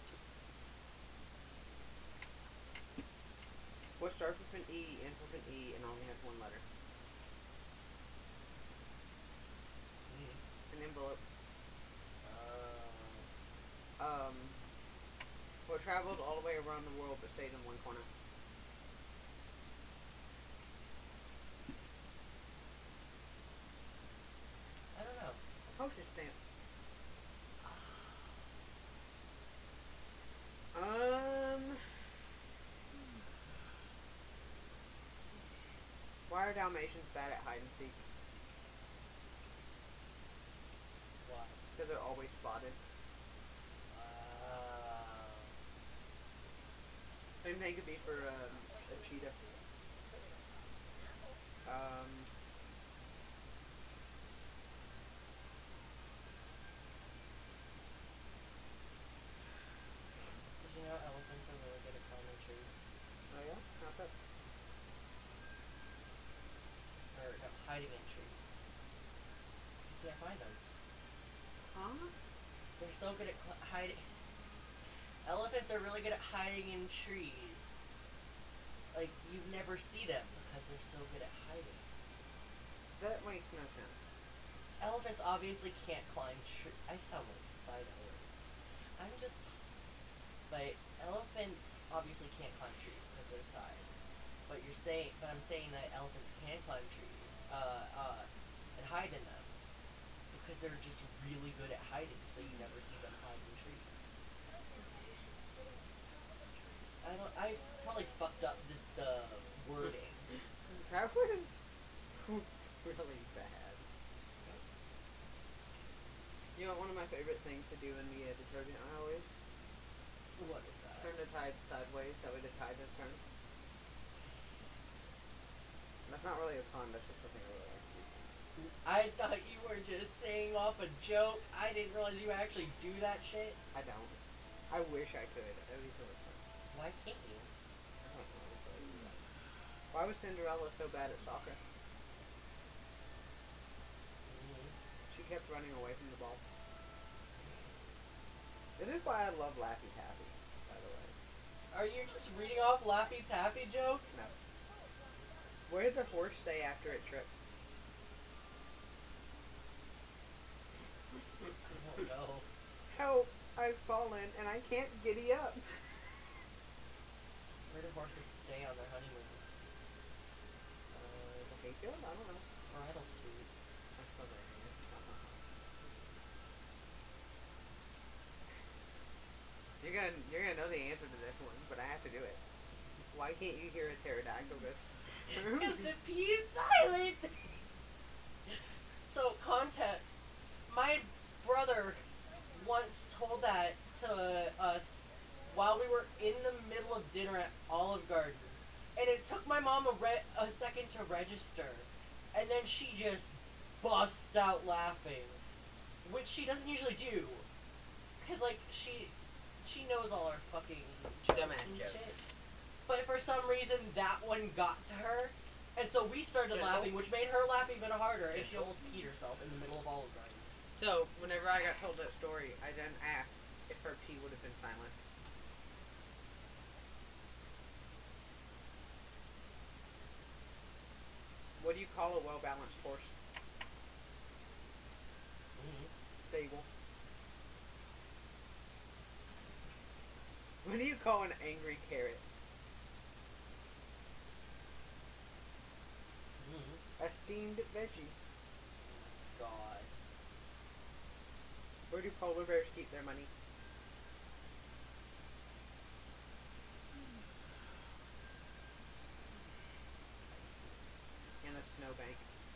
What starts with an E, ends with an E, and only has one letter? An envelope. What traveled all the way around the world but stayed in one corner? I don't know. A postage stamp. Why are Dalmatians bad at hide and seek? Why? Because they're always spotted. Same thing could be for a cheetah. Did you know elephants are really good at climbing trees? Oh yeah? How's that? Or no, hiding in trees. You can't find them. Huh? They're so good at hiding. Elephants are really good at hiding in trees. Like, you never see them because they're so good at hiding. That makes no sense. Elephants obviously can't climb trees. I sound like side-eye. I'm just... But elephants obviously can't climb trees because of their size. But I'm saying that elephants can climb trees, and hide in them. Because they're just really good at hiding, so you never see them hide in trees. I probably fucked up the wording. That was really bad. You know what one of my favorite things to do in the detergent aisle is? What is that? Turn the tide sideways, that way the tide does turn. That's not really a pun, that's just something I really like to do. I thought you were just saying off a joke. I didn't realize you actually do that shit. I don't. I wish I could. That would be so much fun. Why can't you? I don't know. Why was Cinderella so bad at soccer? She kept running away from the ball. This is why I love Laffy Taffy, by the way. Are you just reading off Laffy Taffy jokes? No. What did the horse say after it tripped? Oh no. Help! I've fallen and I can't giddy up. Where do horses stay on their honeymoon? The hayfield? I don't know. Bridal suite. I suppose I can. You're gonna know the answer to this one, but I have to do it. Why can't you hear a pterodactyl go? Because the P is silent! So, context. My brother once told that to us while we were in the middle of dinner at Olive Garden. And it took my mom a second to register. And then she just busts out laughing. Which she doesn't usually do. Because, like, she knows all our fucking jokes Dumbass and jokes. shit. But for some reason, that one got to her. And so we started laughing, which made her laugh even harder. And she almost peed herself in the middle of Olive Garden. So, whenever I got told that story, I then asked if her pee would have been silent. What do you call a well-balanced horse? Stable. What do you call an angry carrot? A steamed veggie. God. Where do polar bears keep their money? In a snowbank.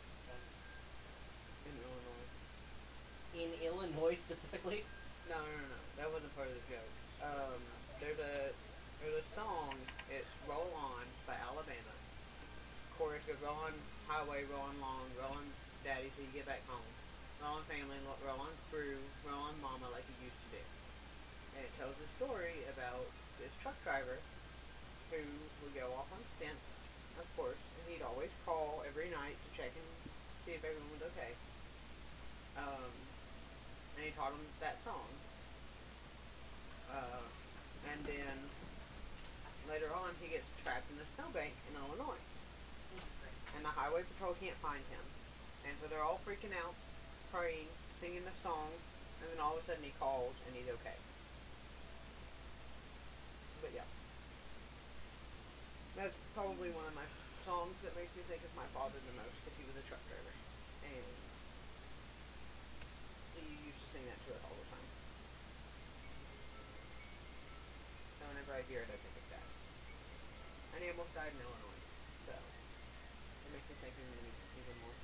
In Illinois. In Illinois specifically? No. That wasn't part of the joke. There's a song. It's "Roll On" by Alabama. Chorus goes: roll on highway, roll on long, roll on daddy till you get back home. Roll on family, roll on crew, roll on mama like you used to do. And it tells a story about this truck driver who would go off on stints, of course, and he'd always call every night to check and see if everyone was okay. And he taught him that song. And then later on he gets trapped in a snowbank in Illinois. And the highway patrol can't find him. And so they're all freaking out, praying, singing the song, and then all of a sudden he calls and he's okay. But yeah. That's probably one of my songs that makes me think of my father the most, because he was a truck driver. And he used to sing that to us all the time. So whenever I hear it, I think of that. And he almost died in Illinois, so it makes me think of him even more.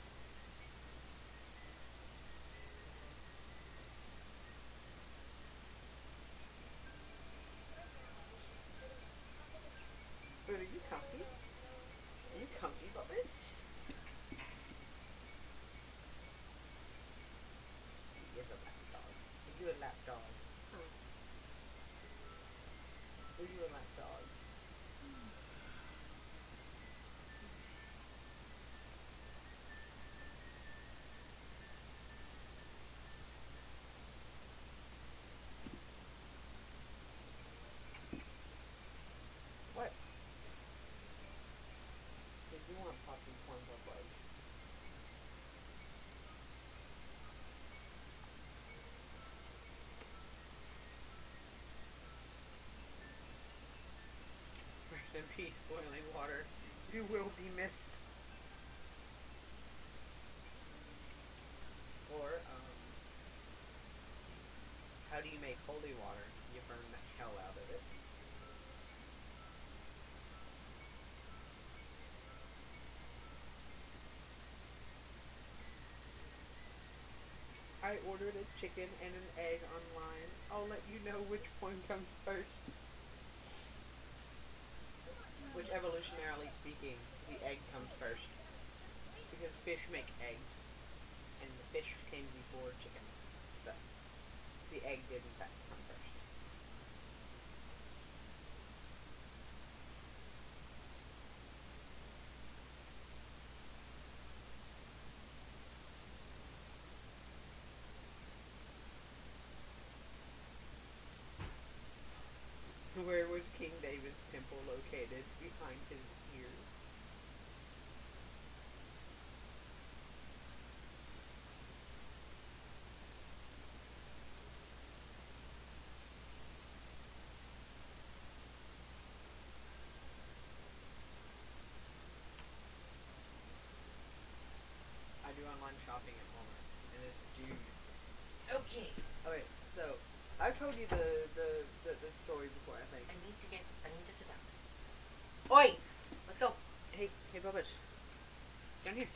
But are you comfy? Are you comfy, Bubbish? He is a lap dog. Are you a lap dog? Huh. Are you a lap dog? What? Did you want popping corn or fudge? Rest in peace, boiling water. You will be missed. Or, how do you make holy water? You burn the hell out of it. I ordered a chicken and an egg online. I'll let you know which one comes first. Which, evolutionarily speaking, the egg comes first. Because fish make eggs. And the fish came before chicken. So, the egg did in fact come first. Where was King David's temple located? Behind his ears. I do online shopping at Walmart, and this dude. Okay. Okay, so I've told you the story before, I think. I need to sit down. Oi! Let's go. Hey, Bubba's. Down here.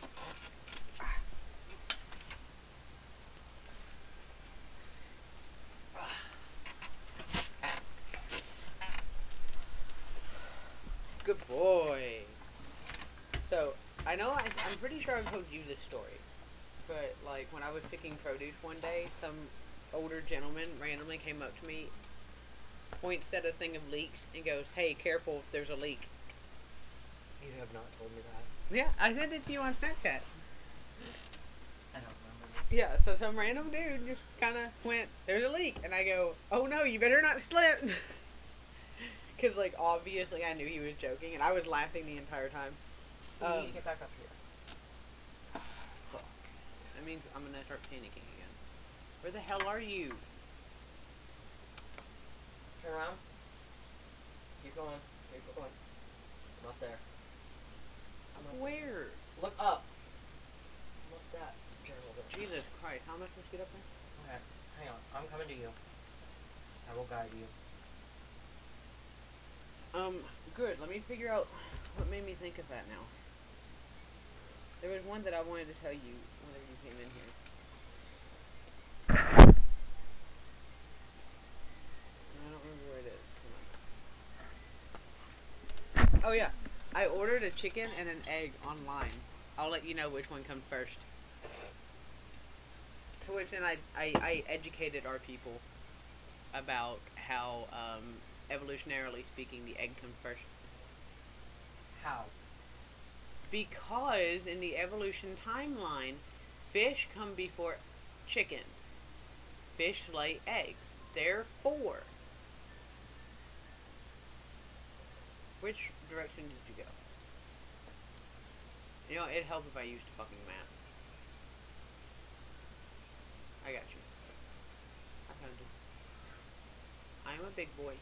Good boy. So, I know I'm pretty sure I've told you this story. But, like, when I was picking produce one day, some older gentleman randomly came up to me, points at a thing of leeks, and goes, "Hey, careful, there's a leak." You have not told me that. Yeah, I sent it to you on Snapchat. I don't remember this. Yeah, so some random dude just kind of went, "There's a leak." And I go, "Oh no, you better not slip." Because, like, obviously I knew he was joking, and I was laughing the entire time. You need to get back up here. Fuck. That means I'm gonna start panicking again. Where the hell are you? Turn around. Keep going. Keep going. I'm up there. Where? Look up. Look that general direction. Jesus Christ, how am I supposed to get up there? Okay, hang on. I'm coming to you. I will guide you. Good. Let me figure out what made me think of that now. There was one that I wanted to tell you whenever you came in here. I don't remember where it is. Come on. Oh yeah, I ordered a chicken and an egg online. I'll let you know which one comes first. To which then I educated our people about how, evolutionarily speaking, the egg comes first. How? Because in the evolution timeline, fish come before chicken. Fish lay eggs. Therefore, which direction did you go? You know, it'd help if I used a fucking map. I got you. I found you. I am a big boy.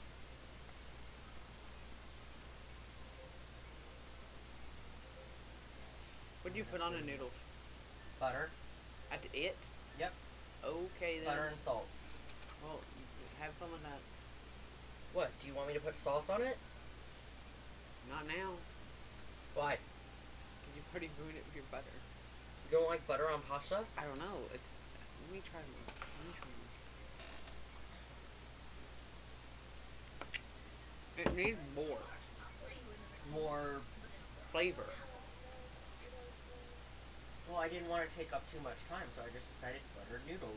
What'd you put on a noodle? Butter. It? Yep. Okay then. Butter and salt. Well, have fun with that. What? Do you want me to put sauce on it? Not now. Why? Cause you already ruined it with your butter. You don't like butter on pasta? I don't know. It's. Let me try one. It needs more More. flavor. Well, I didn't want to take up too much time, so I just decided butter noodles.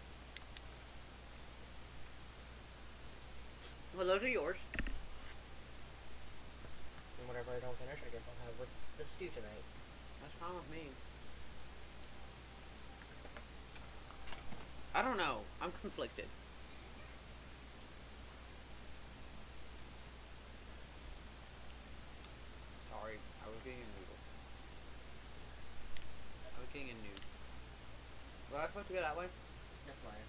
Well, those are yours. And whatever I don't finish, I guess I'll have with the stew tonight. That's fine with me. I don't know. I'm conflicted. Sorry, I was getting a noodle. I was getting a noodle. Was I supposed to go that way? That's fine.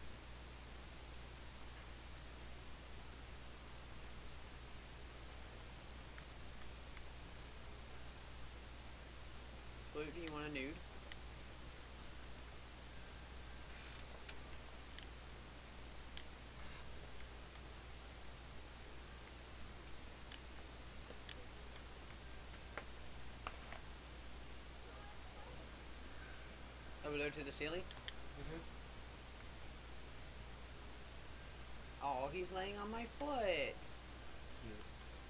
Blue, do you want a nude? Over there to the ceiling? Mm-hmm. Oh, he's laying on my foot. Cute.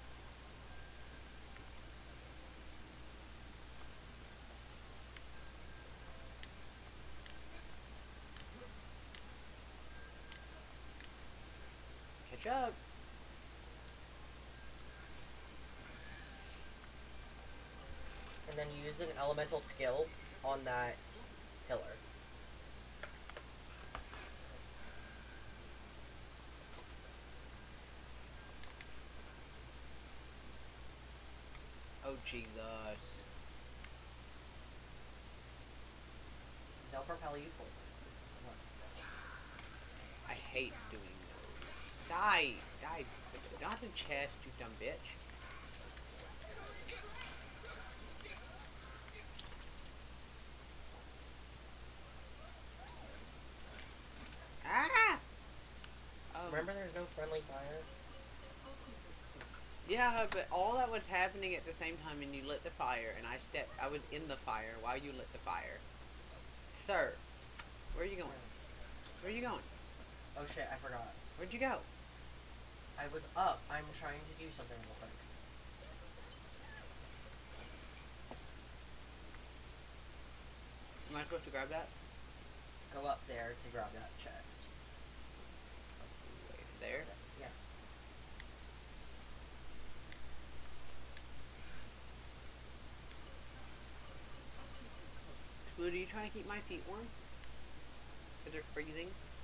Catch up. And then you use an elemental skill on that pillar. Jesus. They'll propel you forward. Come I hate doing those. Die! Die! Not the chest, you dumb bitch. Ah! Remember there's no friendly fire? Yeah, but all that was happening at the same time and you lit the fire and I was in the fire while you lit the fire. Sir, where are you going? Where are you going? Oh shit, I forgot. Where'd you go? I was up. I'm trying to do something real quick. Am I supposed to grab that? Go up there to grab that chest. Wait, there? Yeah. Spood, are you trying to keep my feet warm? Because they're freezing?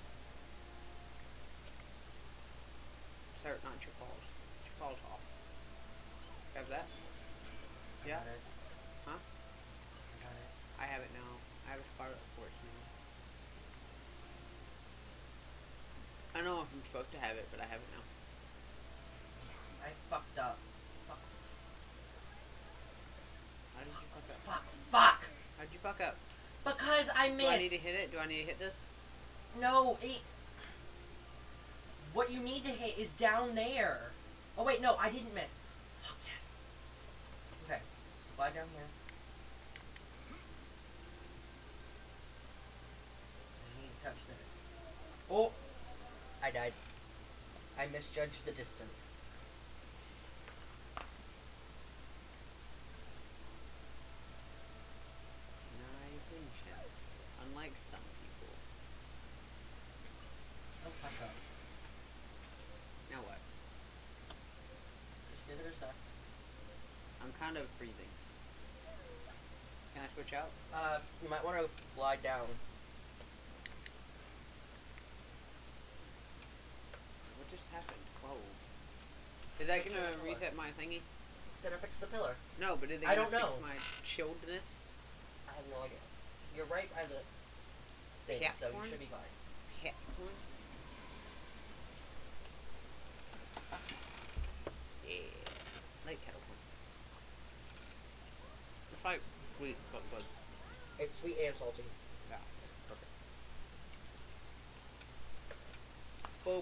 Sir, not your balls. Get your balls off. Grab that? I Yeah? got it. Huh? I got it. I have it now. I have a Sparta Force now. I don't know if I'm supposed to have it, but I have it now. I fucked up. Fuck. How did you fuck up? Fuck. Fuck! How'd you fuck up? Because I missed. Do I need to hit it? Do I need to hit this? No, what you need to hit is down there. Oh wait, no, I didn't miss. Fuck yes. Okay, slide down here. I need to touch this. Oh! I died. I misjudged the distance. Nice and chin. Unlike some people. Oh, fuck up. Now what? Just give it a sec. I'm kind of freezing. Can I switch out? You might want to glide down. What just happened? Whoa. Is that gonna reset my thingy? It's gonna fix the pillar. No, but is it I gonna don't know. fix my chilledness? I have no idea. You're right by the thing, so you Platform? should be fine. Platform? Yeah. Like kettle corn. It's like sweet, but It's sweet and salty. yeah, perfect. Boop.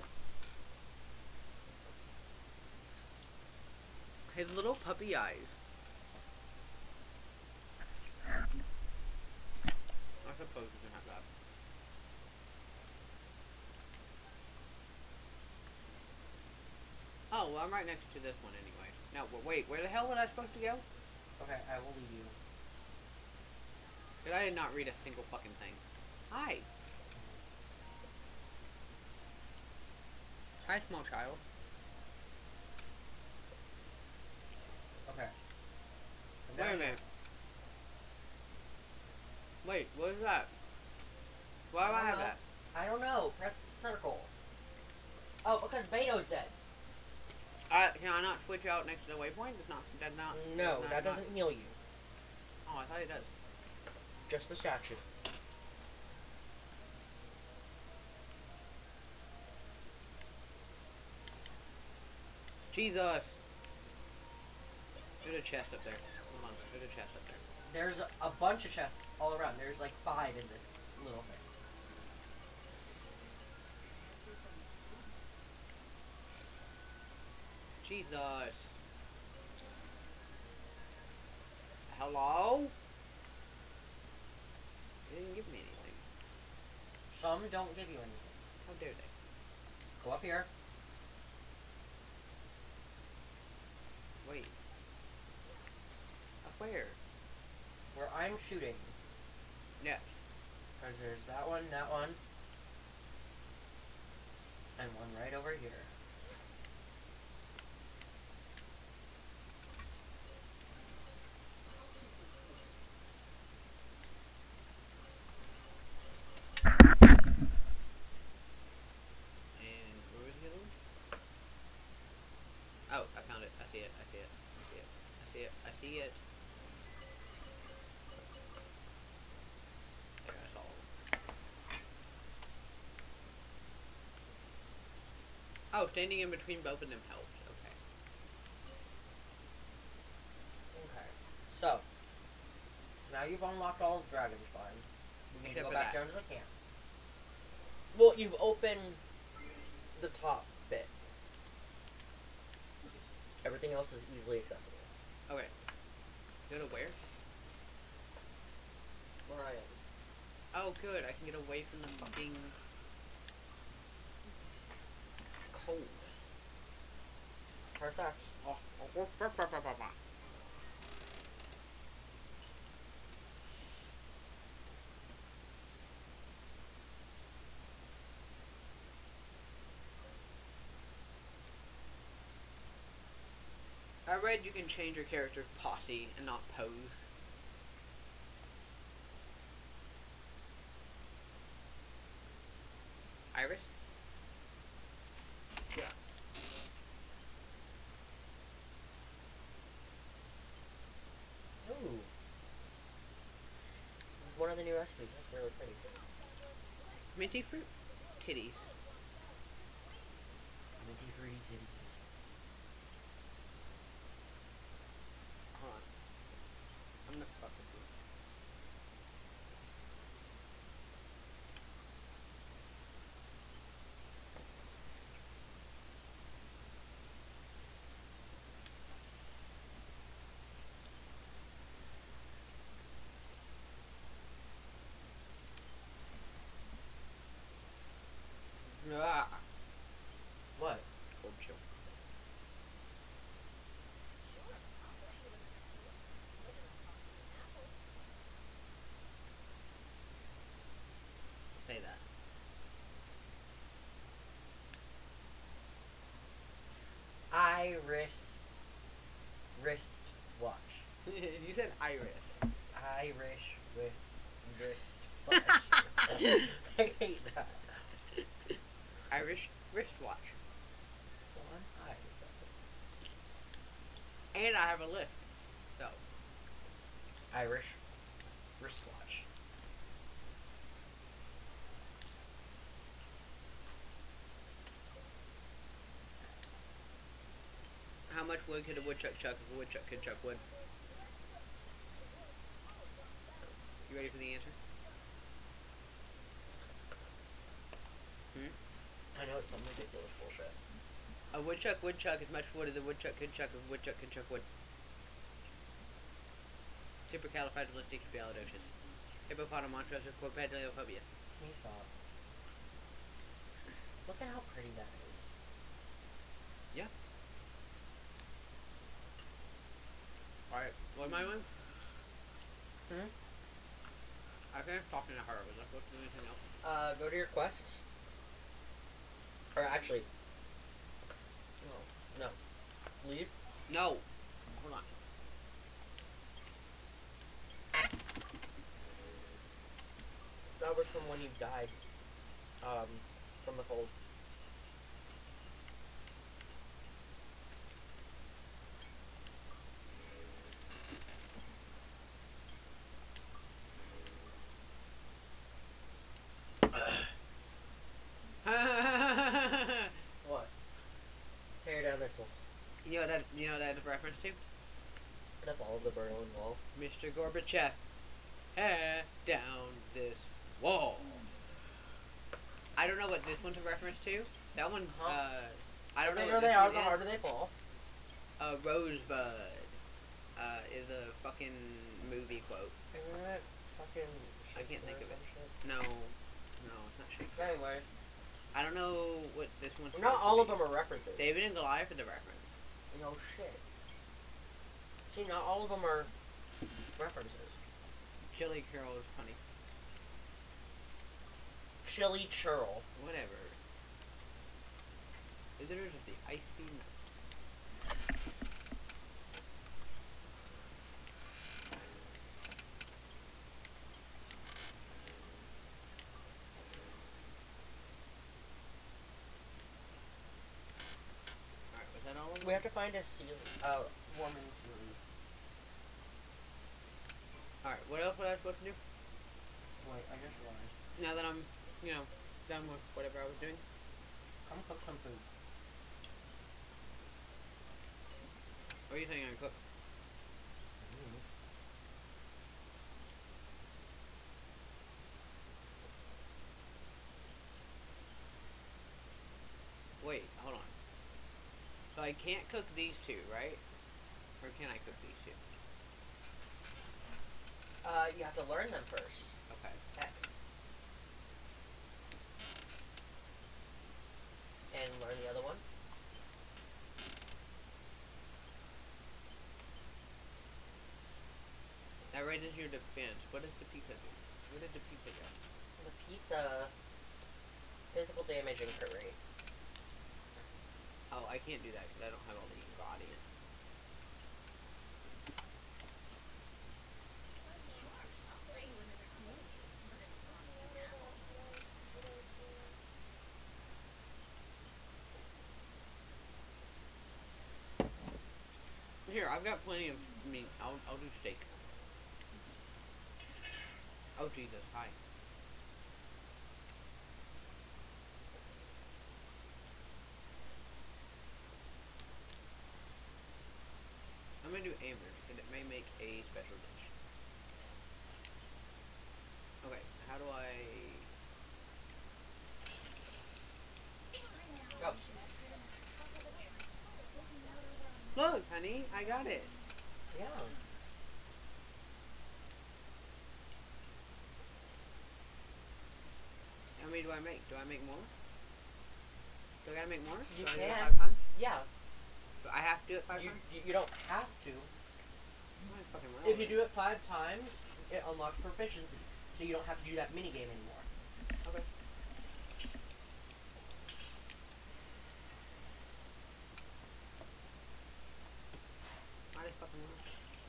His little puppy eyes. I suppose we can have that. Oh, well, I'm right next to this one anyway. Now, wait, where the hell was I supposed to go? Okay, I will leave you. Because I did not read a single fucking thing. Hi. Hi, small child. Okay. Wait a minute. Wait, what is that? Why do I have that? I don't know. Press circle. Oh, because Beto's dead. Can I not switch out next to the waypoint? It's not. That's not. No, that's that not- doesn't heal you. Oh, I thought it does. Just the statue. Jesus. There's a chest up there. Come on, there's a chest up there. There's a bunch of chests all around. There's like 5 in this little thing. Jesus. Hello? They didn't give me anything. Some don't give you anything. How dare they? Go up here. Wait. Up where? Where I'm shooting. Yes. Because there's that one, and one right over here. And where was the other one? Oh, I found it. I see it. I see it. I see it. I see it. I see it. There, that's all. Oh, standing in between both of them helps. Okay. Okay. So, now you've unlocked all the dragon spines. We need to Except go for back that. down to the camp. Well, you've opened the top bit. Everything else is easily accessible. Okay. Go to where? Where I am. Oh, good. I can get away from the fucking cold. First axe. Oh. I read you can change your character's posse and not pose. Iris? Yeah. Ooh. One of the new recipes. That's really pretty. Minty fruit? Titties. Minty fruity titties. Hold on. I'm gonna fuck with you. Ah. What? Cold chill. Say that. Iris wrist watch. You said Iris. Irish with wrist watch. I hate that. Irish wristwatch. Well, I'm Irish. And I have a lift. So. Irish wristwatch. How much wood could a woodchuck chuck if a woodchuck could chuck wood? You ready for the answer? I know it's some ridiculous bullshit. A woodchuck would chuck as much wood as a woodchuck could chuck if a woodchuck could chuck wood. Supercalifragilisticexpialidocious. Hippopotamonstrous quadrilophobia. Can you stop? Look at how pretty that is. Yeah. Alright, what am I doing? I finished talking to her. Was I supposed to do anything else? Go to your quest. Or actually, no. Leave. No. Hold on. That was from when you died. From the fold. What? Tear down this one. You know that a reference to? The fall of the Berlin Wall. Mr. Gorbachev, tear down this wall. I don't know what this one's a reference to. That one, I don't know. The what bigger this they are, one the is. harder they fall. Rosebud, is a fucking movie quote. Isn't that fucking I can't think of Shakespeare or it. some shit? No, it's not Shakespeare. Anyway, I don't know what this one's. not all of them are references. David and Goliath is a reference. No shit. See, not all of them are references. Chili Curl is funny. Chili churl. Whatever. Visitors of the Icy Night. Alright, was that all of them? We have to find a seal. Woman to Alright, what else was I supposed to do? Wait, I just realized. Now that I'm, done with whatever I was doing. Come cook some food. What are you saying I cook? Mm. Wait, hold on. So I can't cook these two, right? Or can I cook these two? You have to learn them first. Okay. X. And learn the other one. That raises your defense. What does the pizza do? What did the pizza do? The pizza, physical damage and crit rate. Oh, I can't do that because I don't have all the ingredients. Here, I've got plenty of meat. I'll do steak. Oh Jesus, hi. I'm gonna do Amber's because it may make a special dish. Okay, how do I? Go. Look, honey, I got it. Yeah. How many do I make? Do I make more? Do I gotta make more? You do I do it can. 5 times? Yeah. Do I have to do it 5 You, times? you don't have to. Might fucking well. If you do it 5 times, it unlocks proficiency. So you don't have to do that mini game anymore. Okay. Might as fucking well.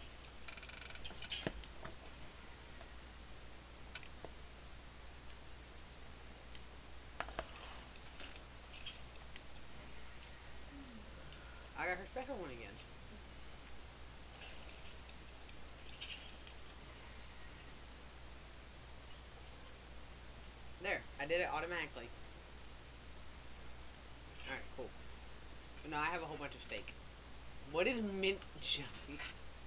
I got her special one again. There, I did it automatically. Alright, cool. So now I have a whole bunch of steak. What is mint jelly?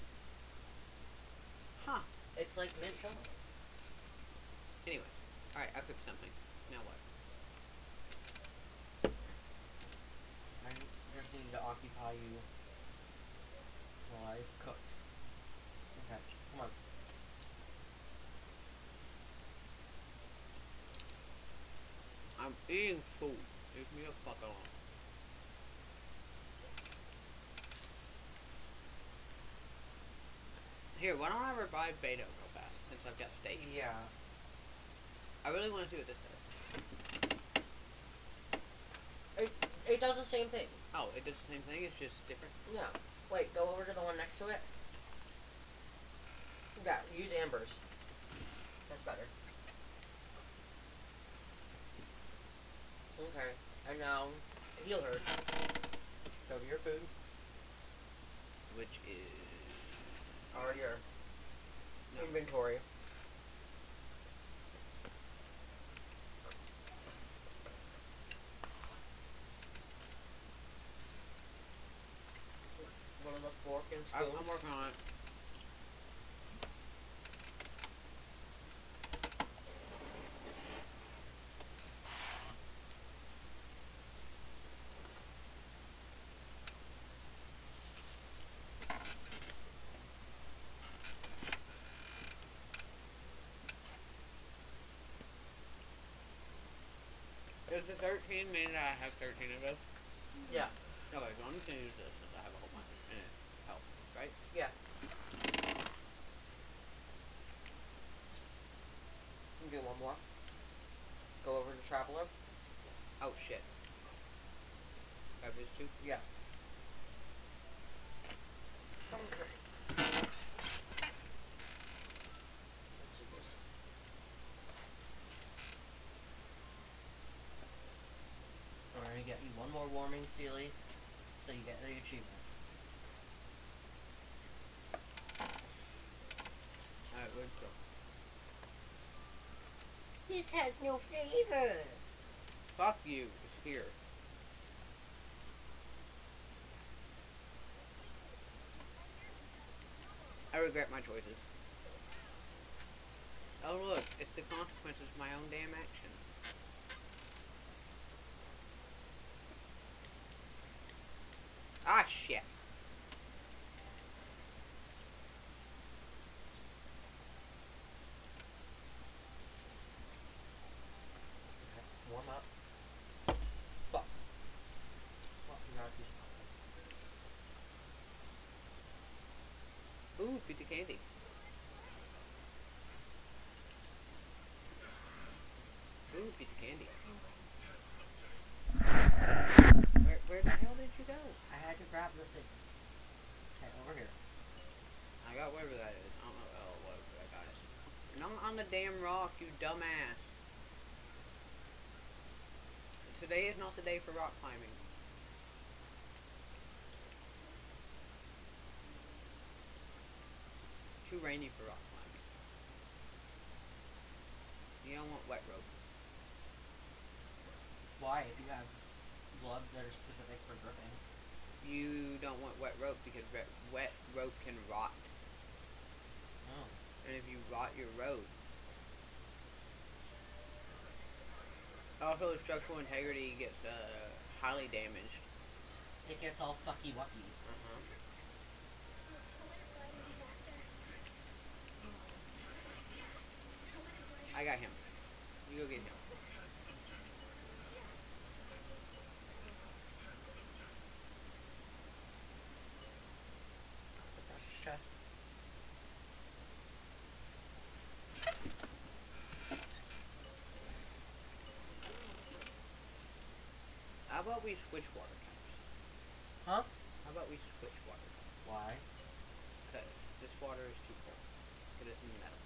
Huh. It's like mint jelly. Anyway. Alright, I cooked something. Now what? I just need to occupy you while I cook. Okay, come on. I'm eating food. Leave me the fuck alone. Here, why don't I revive Beto real fast, since I've got steak? Yeah. I really want to see what this does. It does the same thing. Oh, it does the same thing, it's just different? Yeah. Wait, go over to the one next to it. Yeah, use Amber's. That's better. Okay, and now heal her. Go to your food. Which is... Or your No. inventory. Go to the fork and spoon. I'm working on it. Is the 13 mean that I have 13 of those? Yeah. Okay, so I'm just gonna use this since I have a whole bunch and it helps, right? Yeah. Do one more. Go over to Traveler. Oh shit. Grab this too? Yeah. Let's do this. We're gonna get you one more warming Sealy, so you get the achievement. Alright, we're This has no flavor. Fuck you. It's here. I regret my choices. Oh look, it's the consequences of my own damn action. Ah shit. Warm up. Fuck. Well, you got a piece of Ooh, piece of candy. Ooh, piece of candy. Where the hell did you go? I had to grab the things. Okay, over here. I got whatever that is. I don't know. Oh, whatever. I got it. Not on the damn rock, you dumbass. Today is not the day for rock climbing. Too rainy for rock climbing. You don't want wet rope. Why? If you have gloves that are specific for gripping. You don't want wet rope because wet rope can rot. Oh. And if you rot your rope, also the structural integrity gets highly damaged. It gets all fucky wucky. I got him. You go get him. Precious chest. How about we switch water types? Huh? How about we switch water types? Why? Because this water is too cold. It isn't metal.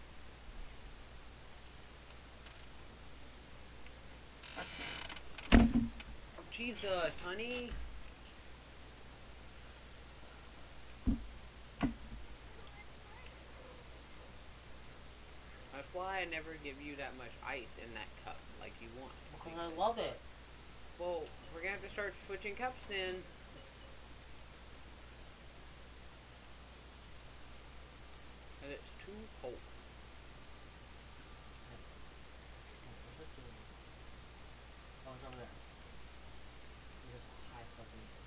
Oh, Jesus, honey. That's why I never give you that much ice in that cup like you want. Because I love it. Well, we're gonna have to start switching cups then. And it's too cold. Oh, it's over there. There's a high fucking bush.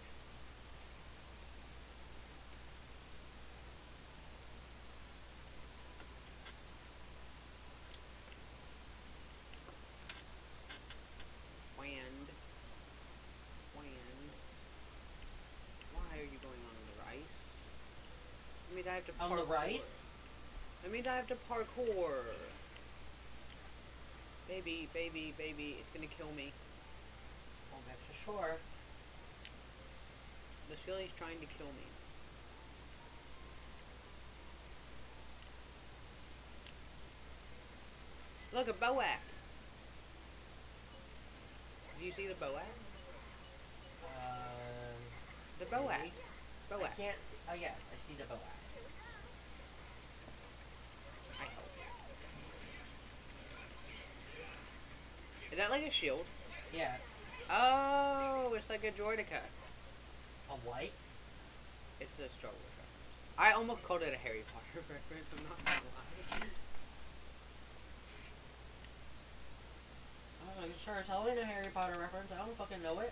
Why are you going on the rice? That means I have to parkour. On the rice? That means I have to parkour. Baby, baby, baby, it's gonna kill me. Well, back to shore. The silly's trying to kill me. Look, a boac. Do you see the boac? The boac. Maybe. Boac. I can't see. Oh, yes, I see the boac. I hope. Is that like a shield? Yes. Oh, it's like a Droideka. A white? It's a Star Wars reference. I almost called it a Harry Potter reference, I'm not gonna lie. Oh, you sure as hell ain't a Harry Potter reference. I don't fucking know it.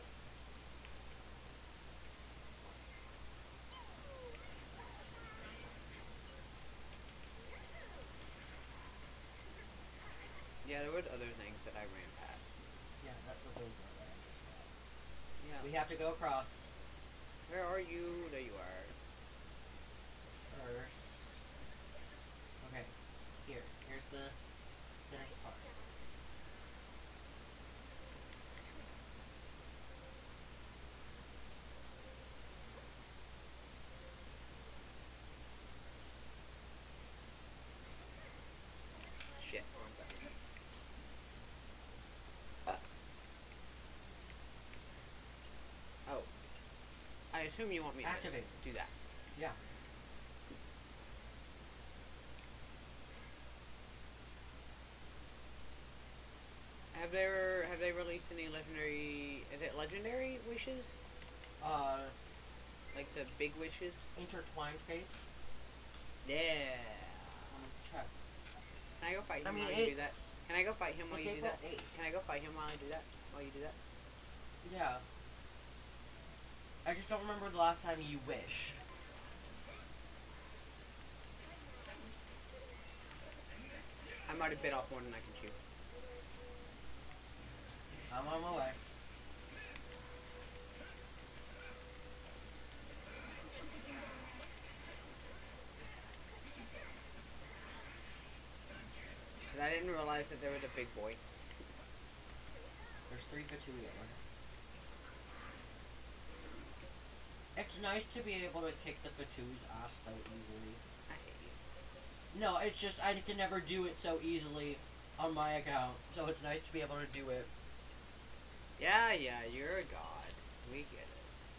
Yeah, there was other things that I ran past. Yeah, that's what those were that I just read. Yeah. We have to go across Where are you? There you are. first. Okay, here's the next part. Shit, wrong button. Oh. I assume you want me Activate. to do that. Yeah. have they released any legendary? Is it legendary wishes? Like the big wishes? Intertwined fates. Yeah. Check. Can I go fight him I mean, while you do that? Can I go fight him while it's you do that? April 8th. Can I go fight him while I do that? While you do that? Yeah. I just don't remember the last time you wished. I might have bit off more than I can chew. I'm on my way. Cause I didn't realize that there was a big boy. There's 3 Fatui on. It's nice to be able to kick the Fatui's ass so easily. I hate you. No, it's just I can never do it so easily on my account, so it's nice to be able to do it. Yeah, you're a god. We get it.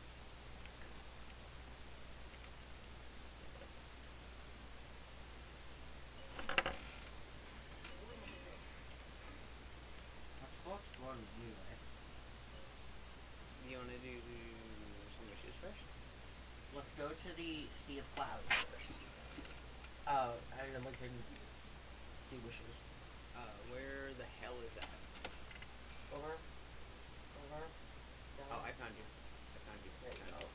What's wrong with you, eh? You wanna do some wishes first? Let's go to the Sea of Clouds first. And then we can do wishes. Where the hell is that? Over. Down. Oh, I found you. There you go.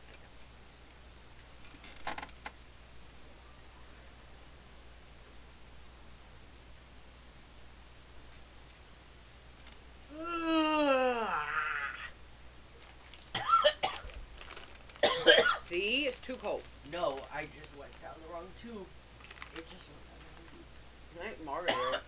See? It's too cold. No, I just went down the wrong tube. It just went down the wrong tube. Night Mario.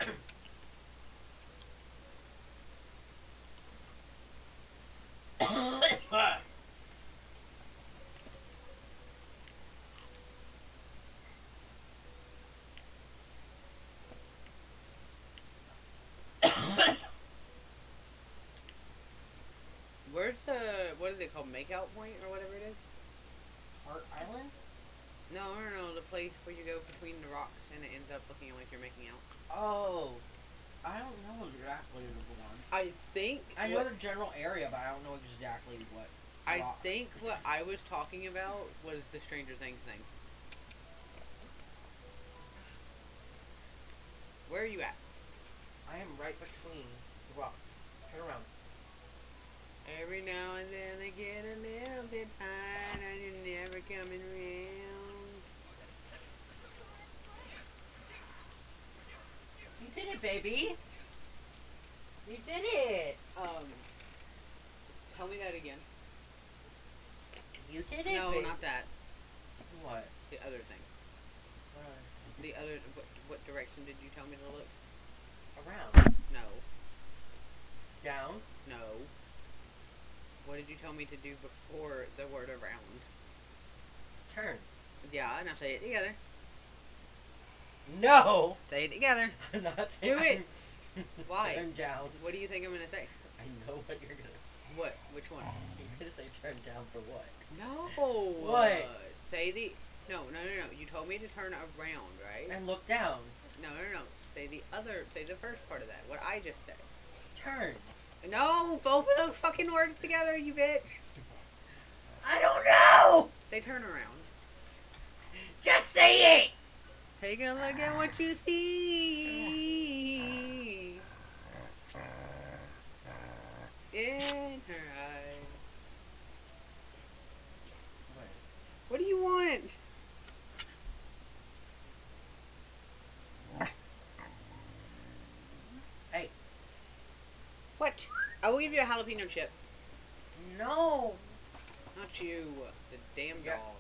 Where's the, what is it called, Makeout Point or whatever it is? Heart Island? No, the place where you go between the rocks and it ends up looking like you're making out. Oh, I don't know exactly the one. I think I know the general area, but I don't know exactly what. I rock. think what I was talking about was the Stranger Things thing. Where are you at? I am right between the rock. Turn around. Every now and then I get a little bit tired and you're never coming around. You did it, baby. You did it. Tell me that again. You did it. No, baby. not that. What? The other thing. The other. What direction did you tell me to look? Around. No. Down. No. What did you tell me to do before the word around? Turn. Yeah, now say it together. No. Say it together. I'm not saying. Do it. Why? Turn down. What do you think I'm gonna say? I know what you're gonna say. What? Which one? You're gonna say turn down for what? No. What? Say the. No. You told me to turn around, right? And look down. No. Say the other. Say the first part of that. What I just said. Turn. No, both of those fucking words together, you bitch. I don't know. Say turn around. Just say it. Take a look at what you see. In her eyes. What do you want? Hey. What? I will give you a jalapeno chip. No. Not you. The damn Yeah. dog.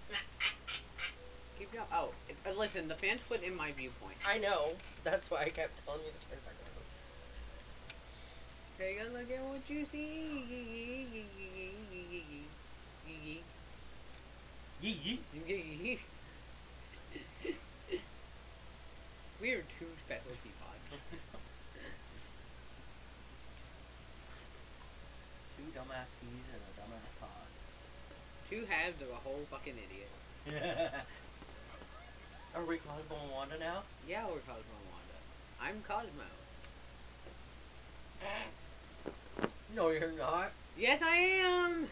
Keep going. Oh, listen, the fan's put in my viewpoint. I know. That's why I kept telling you to turn back around. Take a look at what you see. Yee. We are two special teapots. Two dumbass peas and a dumbass pod. Two halves of a whole fucking idiot. Are we Cosmo and Wanda now? Yeah, we're Cosmo and Wanda. I'm Cosmo. No, you're not. Yes, I am.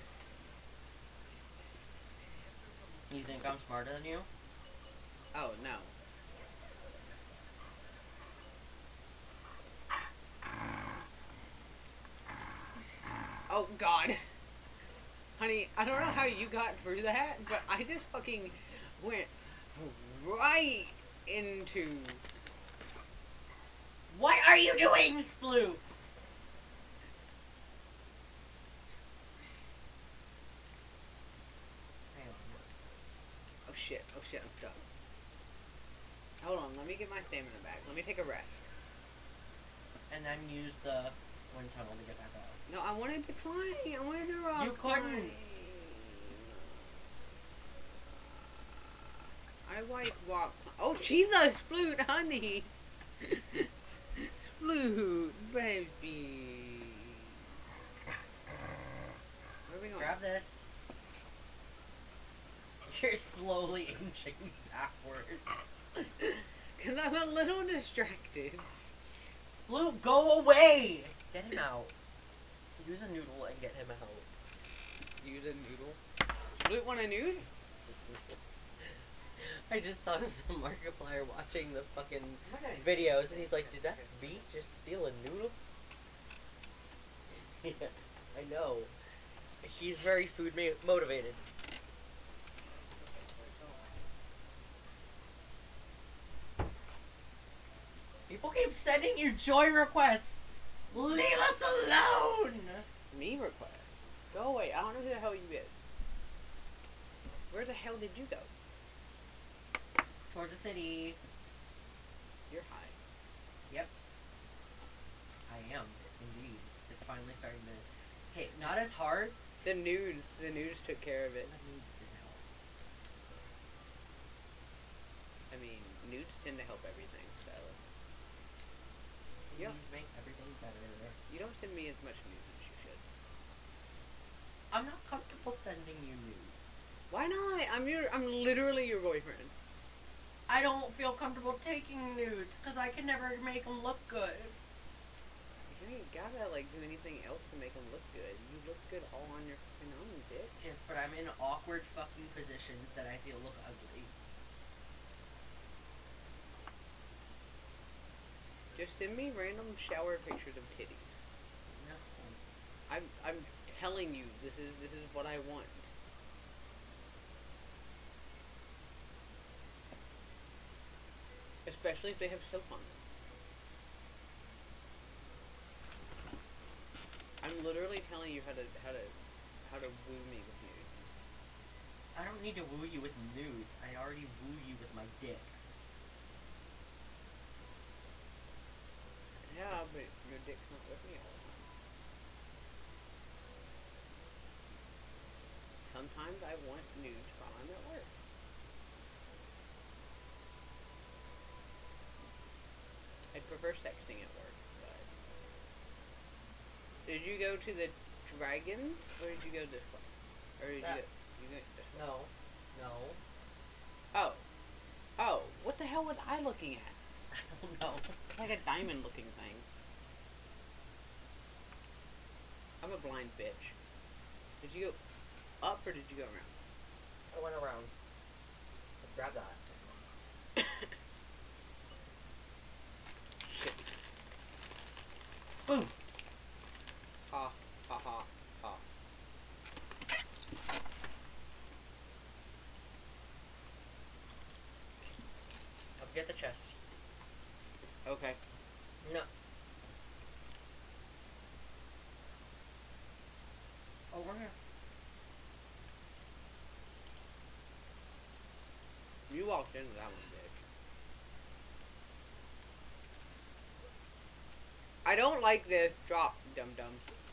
You think I'm smarter than you? Oh no. Oh God. Honey, I don't know how you got through that, but I just fucking went right into. What are you doing, Sploot? Hang on. Oh shit, I'm stuck. Hold on, let me get my stamina back. Let me take a rest. And then use the wind tunnel to get back out. No, I wanted to climb. I wanted to rock You couldn't. I like walk. Oh Jesus, flute, honey. Flute, baby. Where are we going? Grab this. You're slowly inching backwards. Cause I'm a little distracted. Sploot, go away! Get him out. Use a noodle and get him out. Use a noodle. Flute want a nude? I just thought of the Markiplier watching the fucking videos, and he's like, did that bee just steal a noodle? Yes, I know. He's very food motivated. People keep sending you join requests. Leave us alone! Me request. Go away. I don't know who the hell you is. Where the hell did you go? Towards the city. You're high. Yep. I am, indeed. It's finally starting to hit. Not as hard. The nudes took care of it. But nudes did help. I mean, nudes tend to help everything, so. Please Yeah. make everything better. You don't send me as much nudes as you should. I'm not comfortable sending you nudes. Why not? I'm literally your boyfriend. I don't feel comfortable taking nudes because I can never make them look good. You ain't gotta like do anything else to make them look good. You look good all on your fucking own, bitch. Yes, but I'm in awkward fucking positions that I feel look ugly. Just send me random shower pictures of titties. No. I'm telling you, this is what I want. Especially if they have soap on them. I'm literally telling you how to woo me with nudes. I don't need to woo you with nudes. I already woo you with my dick. Yeah, but your dick's not with me all the time. Sometimes I want nudes while I'm at work. I'd prefer sexting at work, but... Did you go to the Dragons, or did you go this way? Or did you go this way? No. No. Oh. Oh, what the hell was I looking at? I don't know. It's like a diamond looking thing. I'm a blind bitch. Did you go up or did you go around? I went around. Grab that. Shit. Boom! Ha, ha, ha, ha. I'll get the chest. Okay. No. Over here. You walked into that one, bitch. I don't like this. Drop, dum-dum.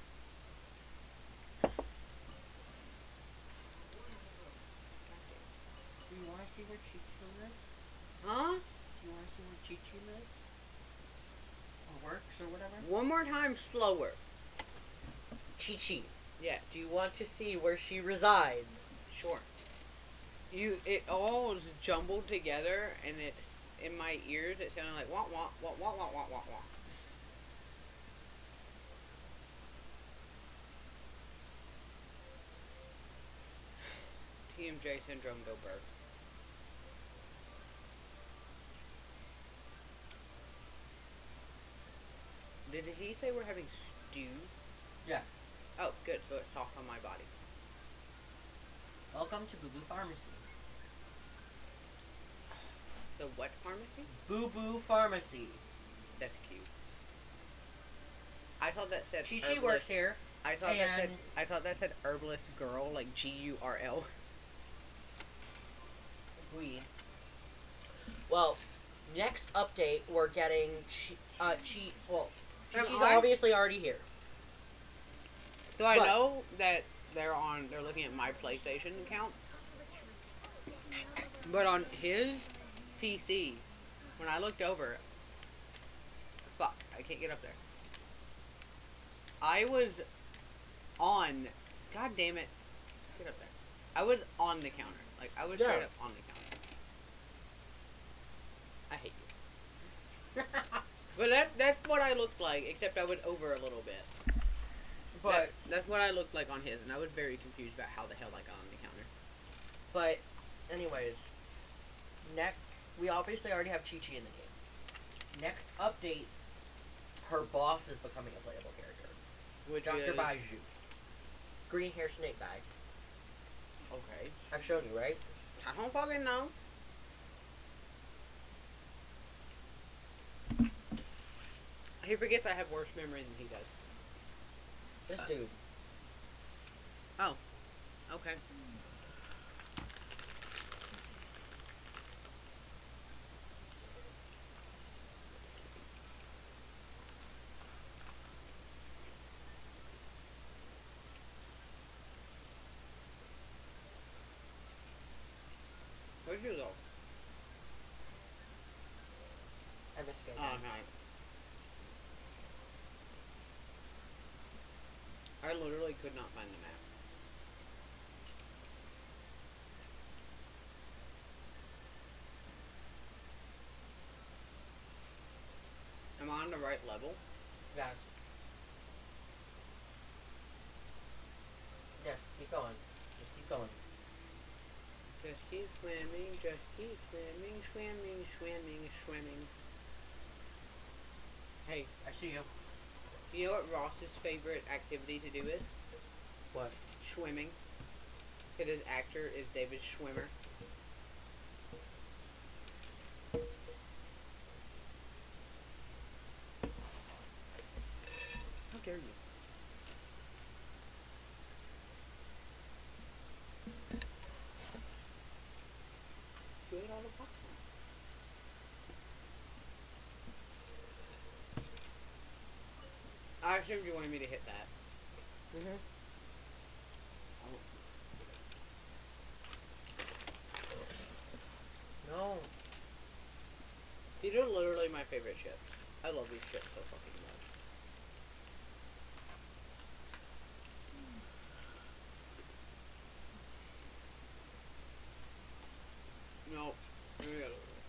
Do you want to see where Chi-Chi lives? Huh? Do you want to see where Chi-Chi lives? Or works or whatever? One more time slower. Chi-Chi. Yeah, Do you want to see where she resides? sure. It all is jumbled together, and it's in my ears. It sounded like wah wah wah wah wah wah wah wah. J Syndrome go burp. Did he say we're having stew? Yeah. Oh, good. So it's soft on my body. Welcome to Boo Boo Pharmacy. The what pharmacy? Boo Boo Pharmacy. That's cute. I thought that said Chi Chi herbalist. works here. I thought that said herbalist girl, like GURL. Agreed. Well, next update, we're getting Chi-Chi's obviously already here. So I know that they're looking at my PlayStation account. But on his PC, when I looked over, fuck, I can't get up there. I was on, god damn it, get up there. I was on the counter. Like, I was straight up on the counter. I hate you. But that's what I looked like, except I was over a little bit. But that's what I looked like on his, and I was very confused about how the hell I got on the counter. But, anyways, we obviously already have Chi-Chi in the game. Next update, her boss is becoming a playable character. Which Dr. is... Baiju. Green hair snake guy. Okay. I've shown you, right? I don't fucking know. He forgets I have worse memory than he does. This dude. Oh. Okay. Where'd you go? I missed it. Oh, no. I literally could not find the map. Am I on the right level? Yeah. Yes, keep going. Just keep going. Just keep swimming, just keep swimming, swimming, swimming, swimming. Hey, I see you. you know what Ross's favorite activity to do is? What? Swimming. Because his actor is David Schwimmer. How dare you? You ate all the popcorn. I assumed you wanted me to hit that. Mm-hmm. No. These are literally my favorite chips. I love these chips so fucking much. Nope. Here we go.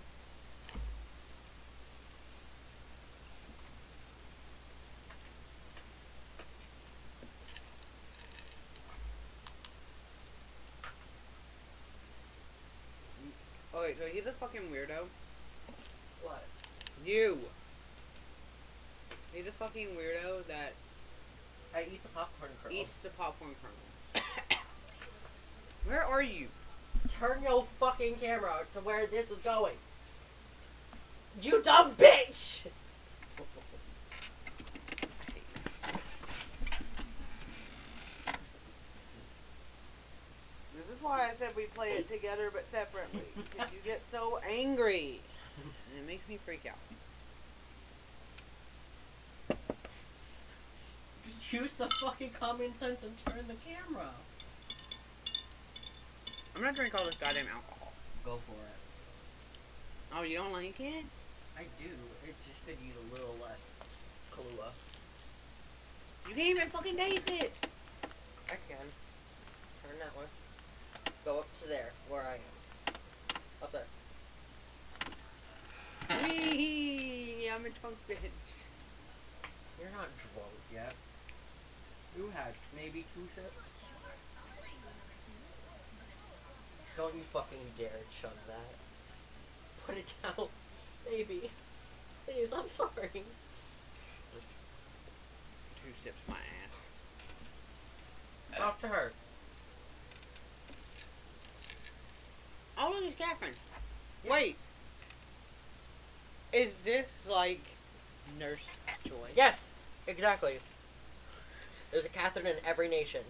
Oh wait, so he's a fucking weirdo? What? You! He's a fucking weirdo that I eat the popcorn kernels. eats the popcorn kernel. Where are you? Turn your fucking camera to where this is going. You dumb bitch! This is why I said we play it together but separately. Because you get so angry. And it makes me freak out. Just use some fucking common sense and turn the camera. I'm gonna drink all this goddamn alcohol. Go for it. Oh, you don't like it? I do. It just could use a little less Kahlua. You can't even fucking taste it! I can. Turn that one. Go up to there, where I am. Up there. Wee! I'm a drunk bitch. You're not drunk yet. You had maybe 2 sips. Don't you fucking dare shut that. Put it down. Baby. Please, I'm sorry. 2 sips my ass. Talk to her. Oh, look, it's Catherine. Yeah. Wait. Is this like Nurse Joy? Yes, exactly. There's a Catherine in every nation.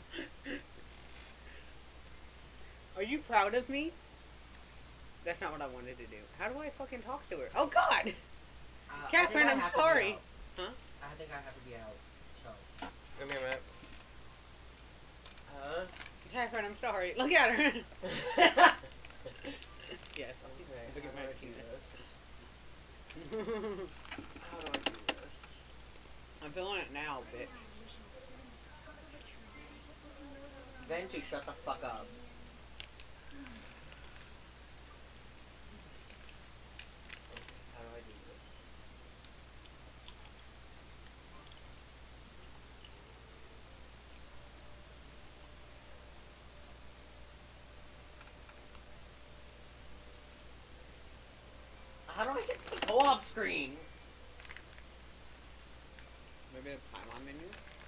Are you proud of me? That's not what I wanted to do. How do I fucking talk to her? Oh God! Catherine, I'm sorry. Huh? I think I have to be out. So, give me a minute. Catherine, I'm sorry. Look at her. Yes. Okay, Look at how my do I do penis. How do I do this? I'm feeling it now, bitch. Venti, shut the fuck up. How do I do this? How do I get to the co-op screen? Maybe a Paimon menu?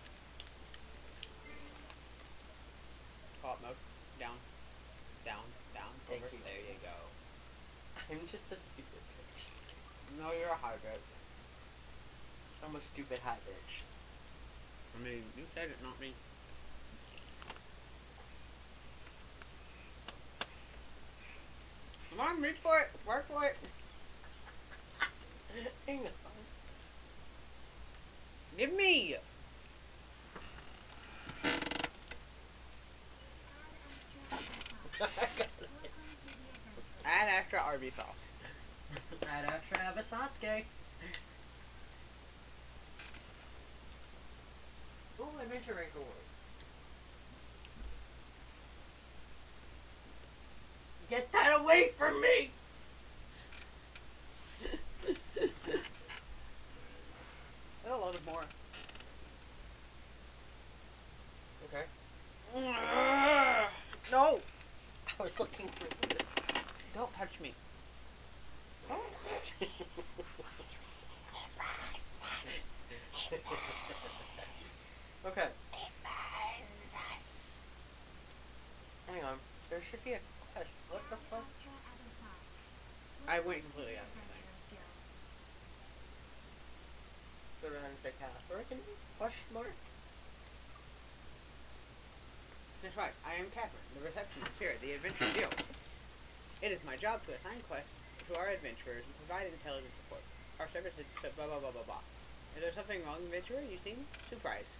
Co-op mode. Down. Down. Down. Thank Over. you. There you go. I'm just a stupid bitch. No, you're a high bitch. I'm a stupid high bitch. I mean, you said it, not me. Come on, reach for it. Work for it. Hang on. Give me. Add extra Arby sauce. Add extra Abasasuke. Ooh, Adventure Rank Awards. Get that away from me! A lot of more. Okay. No! I was looking for this. Don't touch me. Okay. Hang on. There should be a quest. What the fuck? I went completely out of the thing. Go ahead and say Catherine? Question mark? That's right, I am Catherine, the receptionist here at the Adventure Guild. It is my job to assign quests to our adventurers and provide intelligence support. Our service is blah blah blah blah blah. Is there something wrong, adventurer? You seem surprised.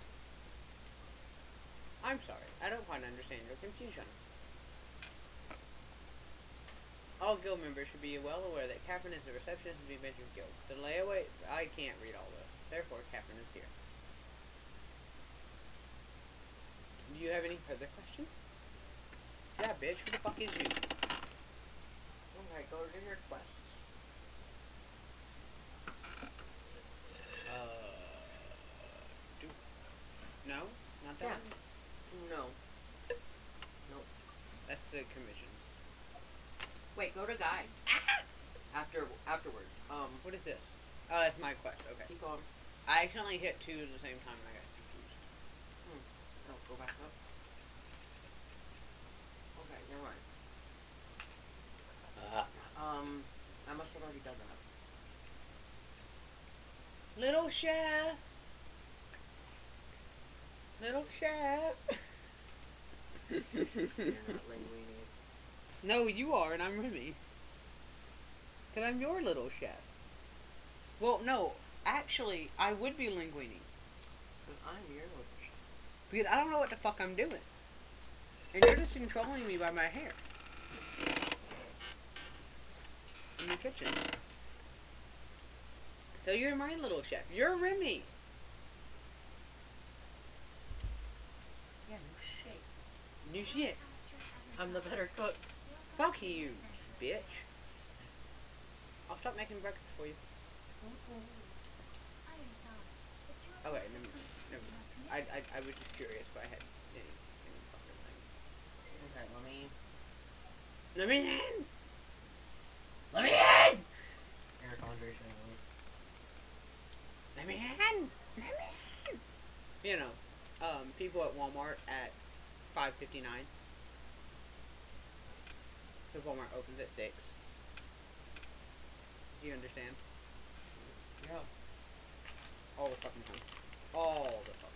I'm sorry, I don't quite understand your confusion. All guild members should be well aware that Catherine is the receptionist of the Adventure Guild. The layaway, I can't read all this. Therefore, Catherine is here. Do you have any further questions? Yeah, bitch, who the fuck is you? Okay, go to your quests. No? Not that Yeah. one? No. Nope. That's the commission. Wait, go to guide. Afterwards. What is this? Oh, that's my quest, okay. Keep going. I accidentally hit 2 at the same time and I got confused. No, go back up. Okay, never mind. I must have already done that. Little chef! Little chef! You're not Linguini. No, you are, and I'm Remy. Because I'm your little chef. Well, no, actually, I would be Linguini. Because I'm your little chef. Because I don't know what the fuck I'm doing. And you're just controlling me by my hair. In the kitchen. So you're my little chef. You're Remy. Yeah, no shit. New shit. I'm the better cook. Fuck you, bitch. I'll stop making breakfast for you. Okay, never mind. I was just curious if I had any fucking thing. Okay, let me Let me in! Let me in! Eric Andre Shallow. Let me in! Let me in! You know, people at Walmart at 5:59. So Walmart opens at 6. Do you understand? Yeah. All the fucking time. All the fucking time.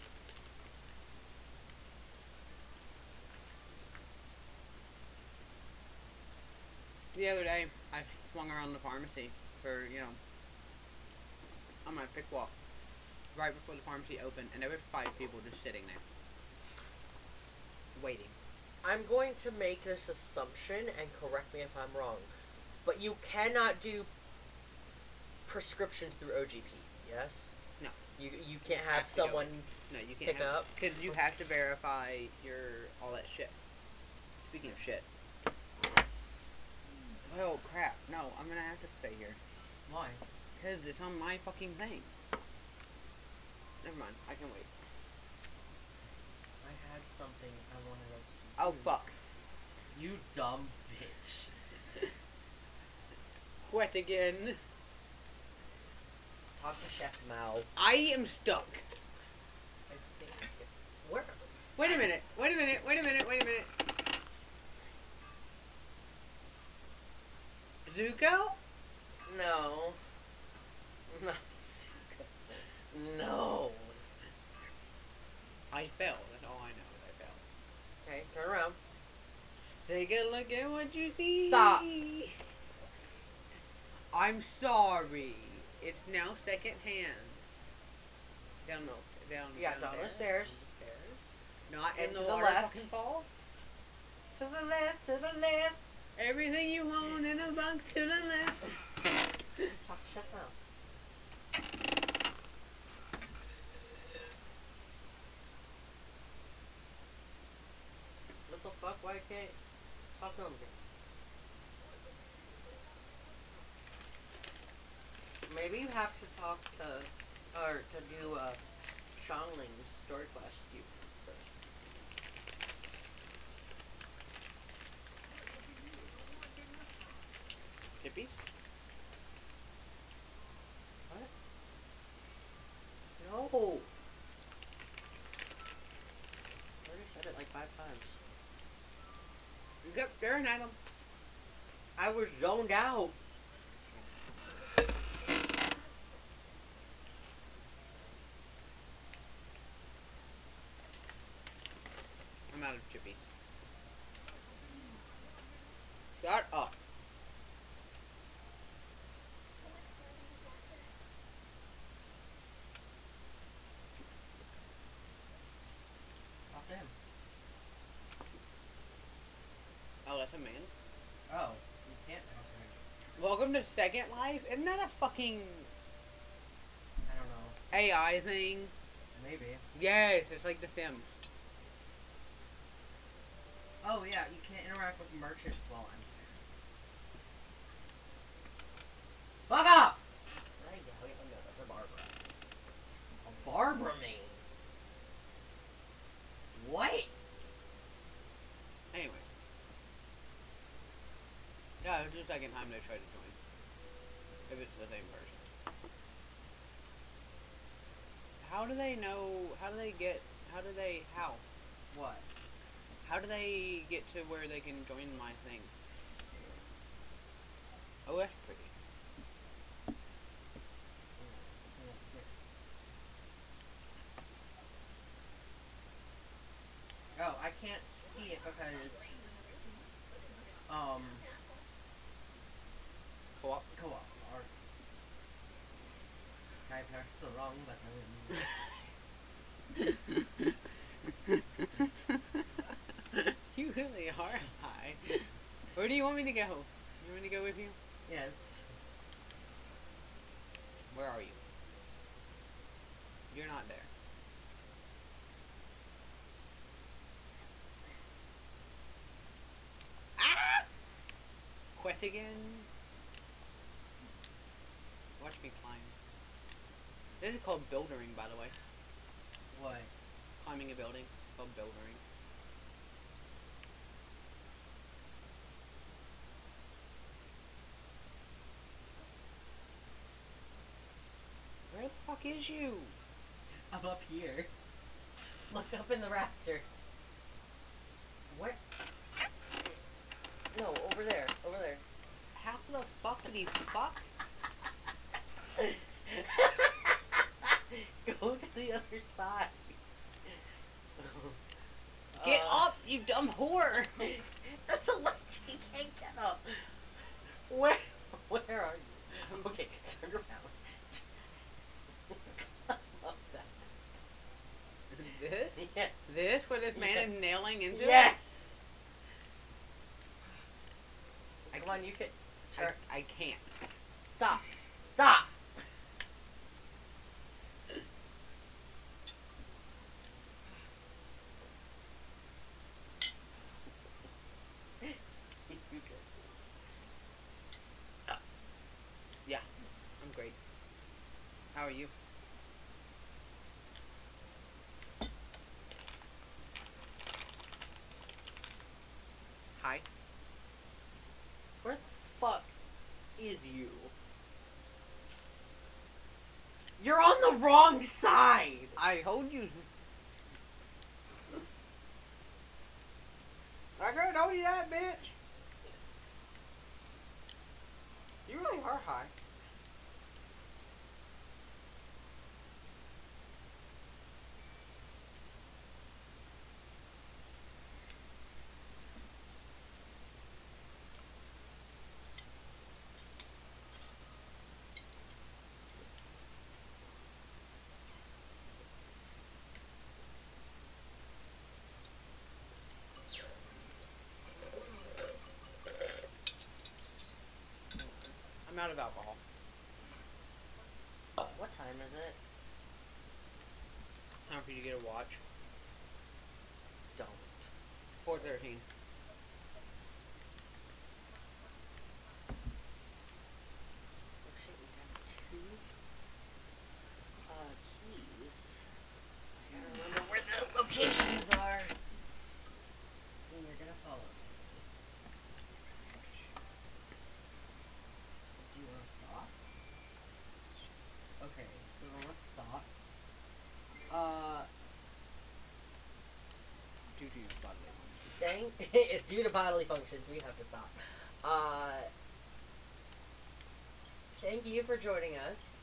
The other day, I swung around the pharmacy for, on my pick walk. Right before the pharmacy opened, and there were 5 people just sitting there. Waiting. I'm going to make this assumption, and correct me if I'm wrong, but you cannot do prescriptions through OGP, yes? No. You can't have someone No, you can't pick up? because you have to verify all that shit. Speaking of shit. Oh crap, no, I'm gonna have to stay here. Why? Because it's on my fucking thing. Never mind, I can wait. I had something I wanted us to do. Oh fuck. You dumb bitch. Wet again. Talk to Chef Mao. I am stuck. I think... Where? Wait a minute, wait a minute, wait a minute, wait a minute. Zuko? No. Not Zuko. No. I fell, that's all I know, I fell. Okay, turn around. Take a look at what you see. Stop. I'm sorry. It's now second hand. Down Yeah, down the stairs. Not in And the to the water left. fucking fall. To the left, to the left. Everything you want in a box to the left. Talk to Chef Mao. What the fuck? Why can't talk to him again? Maybe you have to talk to, or to do Xiangling's story quest you first. Chippies? What? No. I already said it like 5 times. You kept staring at him. I was zoned out. I'm out of chippies. Shut up. Talk to him. Oh, that's a man. Oh, you can't talk to him. Welcome to Second Life? Isn't that a fucking I don't know. AI thing? Maybe. Yes, it's like The Sims. Oh yeah, you can't interact with merchants while I'm here. Fuck off! Right, yeah, wait, no, that's a Barbara. A Barbara main? What? Anyway. Yeah, it was the second time they tried to join. If it's the same person. How do they know, how? What? How do they get to where they can join my thing? Oh, that's pretty. Oh, I can't see it because, Co-op? co-op. Or I pressed the wrong button. You really are high. Where do you want me to go? You want me to go with you? Yes. Where are you? You're not there. Ah! Quest again? Watch me climb. This is called buildering, by the way. What? Climbing a building. It's called buildering. is you? I'm up here. Look up in the rafters. What? No, over there. Over there. How the fuckity fuck? Go to the other side. Get up, you dumb whore! That's a ledge. You can't get up. Where are you? Okay, turn around. I love that. This? Yeah. This where this man Yeah. is nailing into Yes. it? Come on, you can turn. I can't. Stop. Stop. You good? Yeah, I'm great. How are you? Hi. Where the fuck is you? You're on the wrong side. I told you. I could have told you that, bitch. You really are high. I'm out of alcohol. What time is it? Time for you to get a watch. Don't. 4:13. Oh shit, we got two keys. I gotta remember where the locations are. And you're gonna follow me. Do you want to stop? Okay, so then let's stop. Due to bodily Due to bodily functions, we have to stop. Thank you for joining us.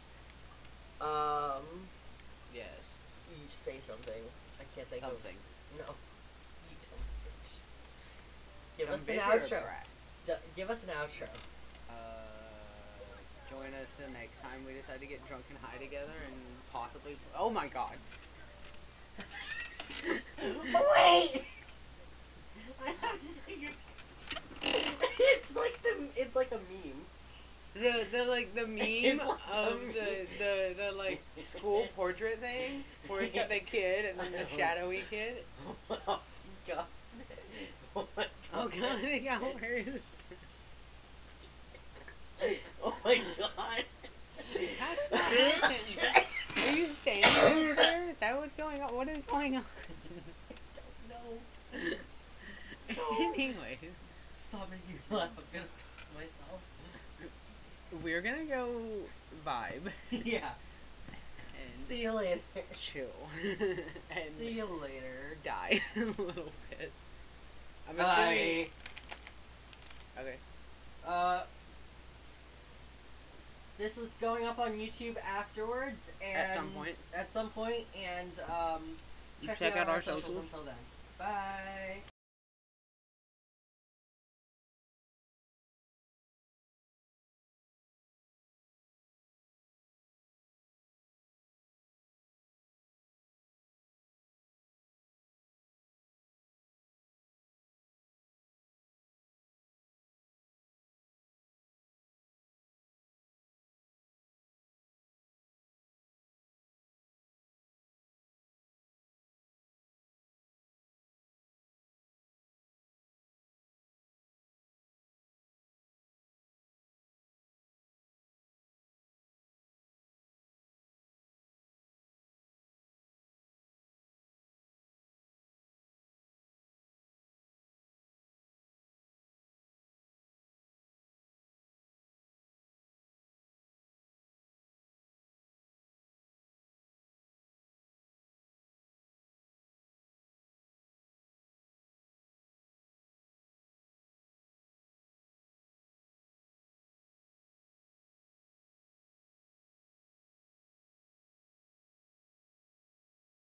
Yes. You say something. I can't think Something. of. No. You dumb bitch. Give Dumb us an bitch or a outro. brat? Give us an outro. Join us the next time we decide to get drunk and high together and possibly. Oh my god. Wait! I have to take it. It's like a meme. The like the meme It's like of a the like school portrait thing where you got the kid and then the shadowy kid. Oh my god. Oh my god. Oh god, it got worse. Oh my god. Are you standing there? Is that what's going on? What is going on? No. Anyway, Stop making me laugh. I'm gonna piss myself. we're gonna go vibe Yeah. and See you later. chill and See you later. die a little bit. I'm Bye. assuming. Okay. This is going up on YouTube afterwards, and At some point. and You check out our socials. until then. Bye.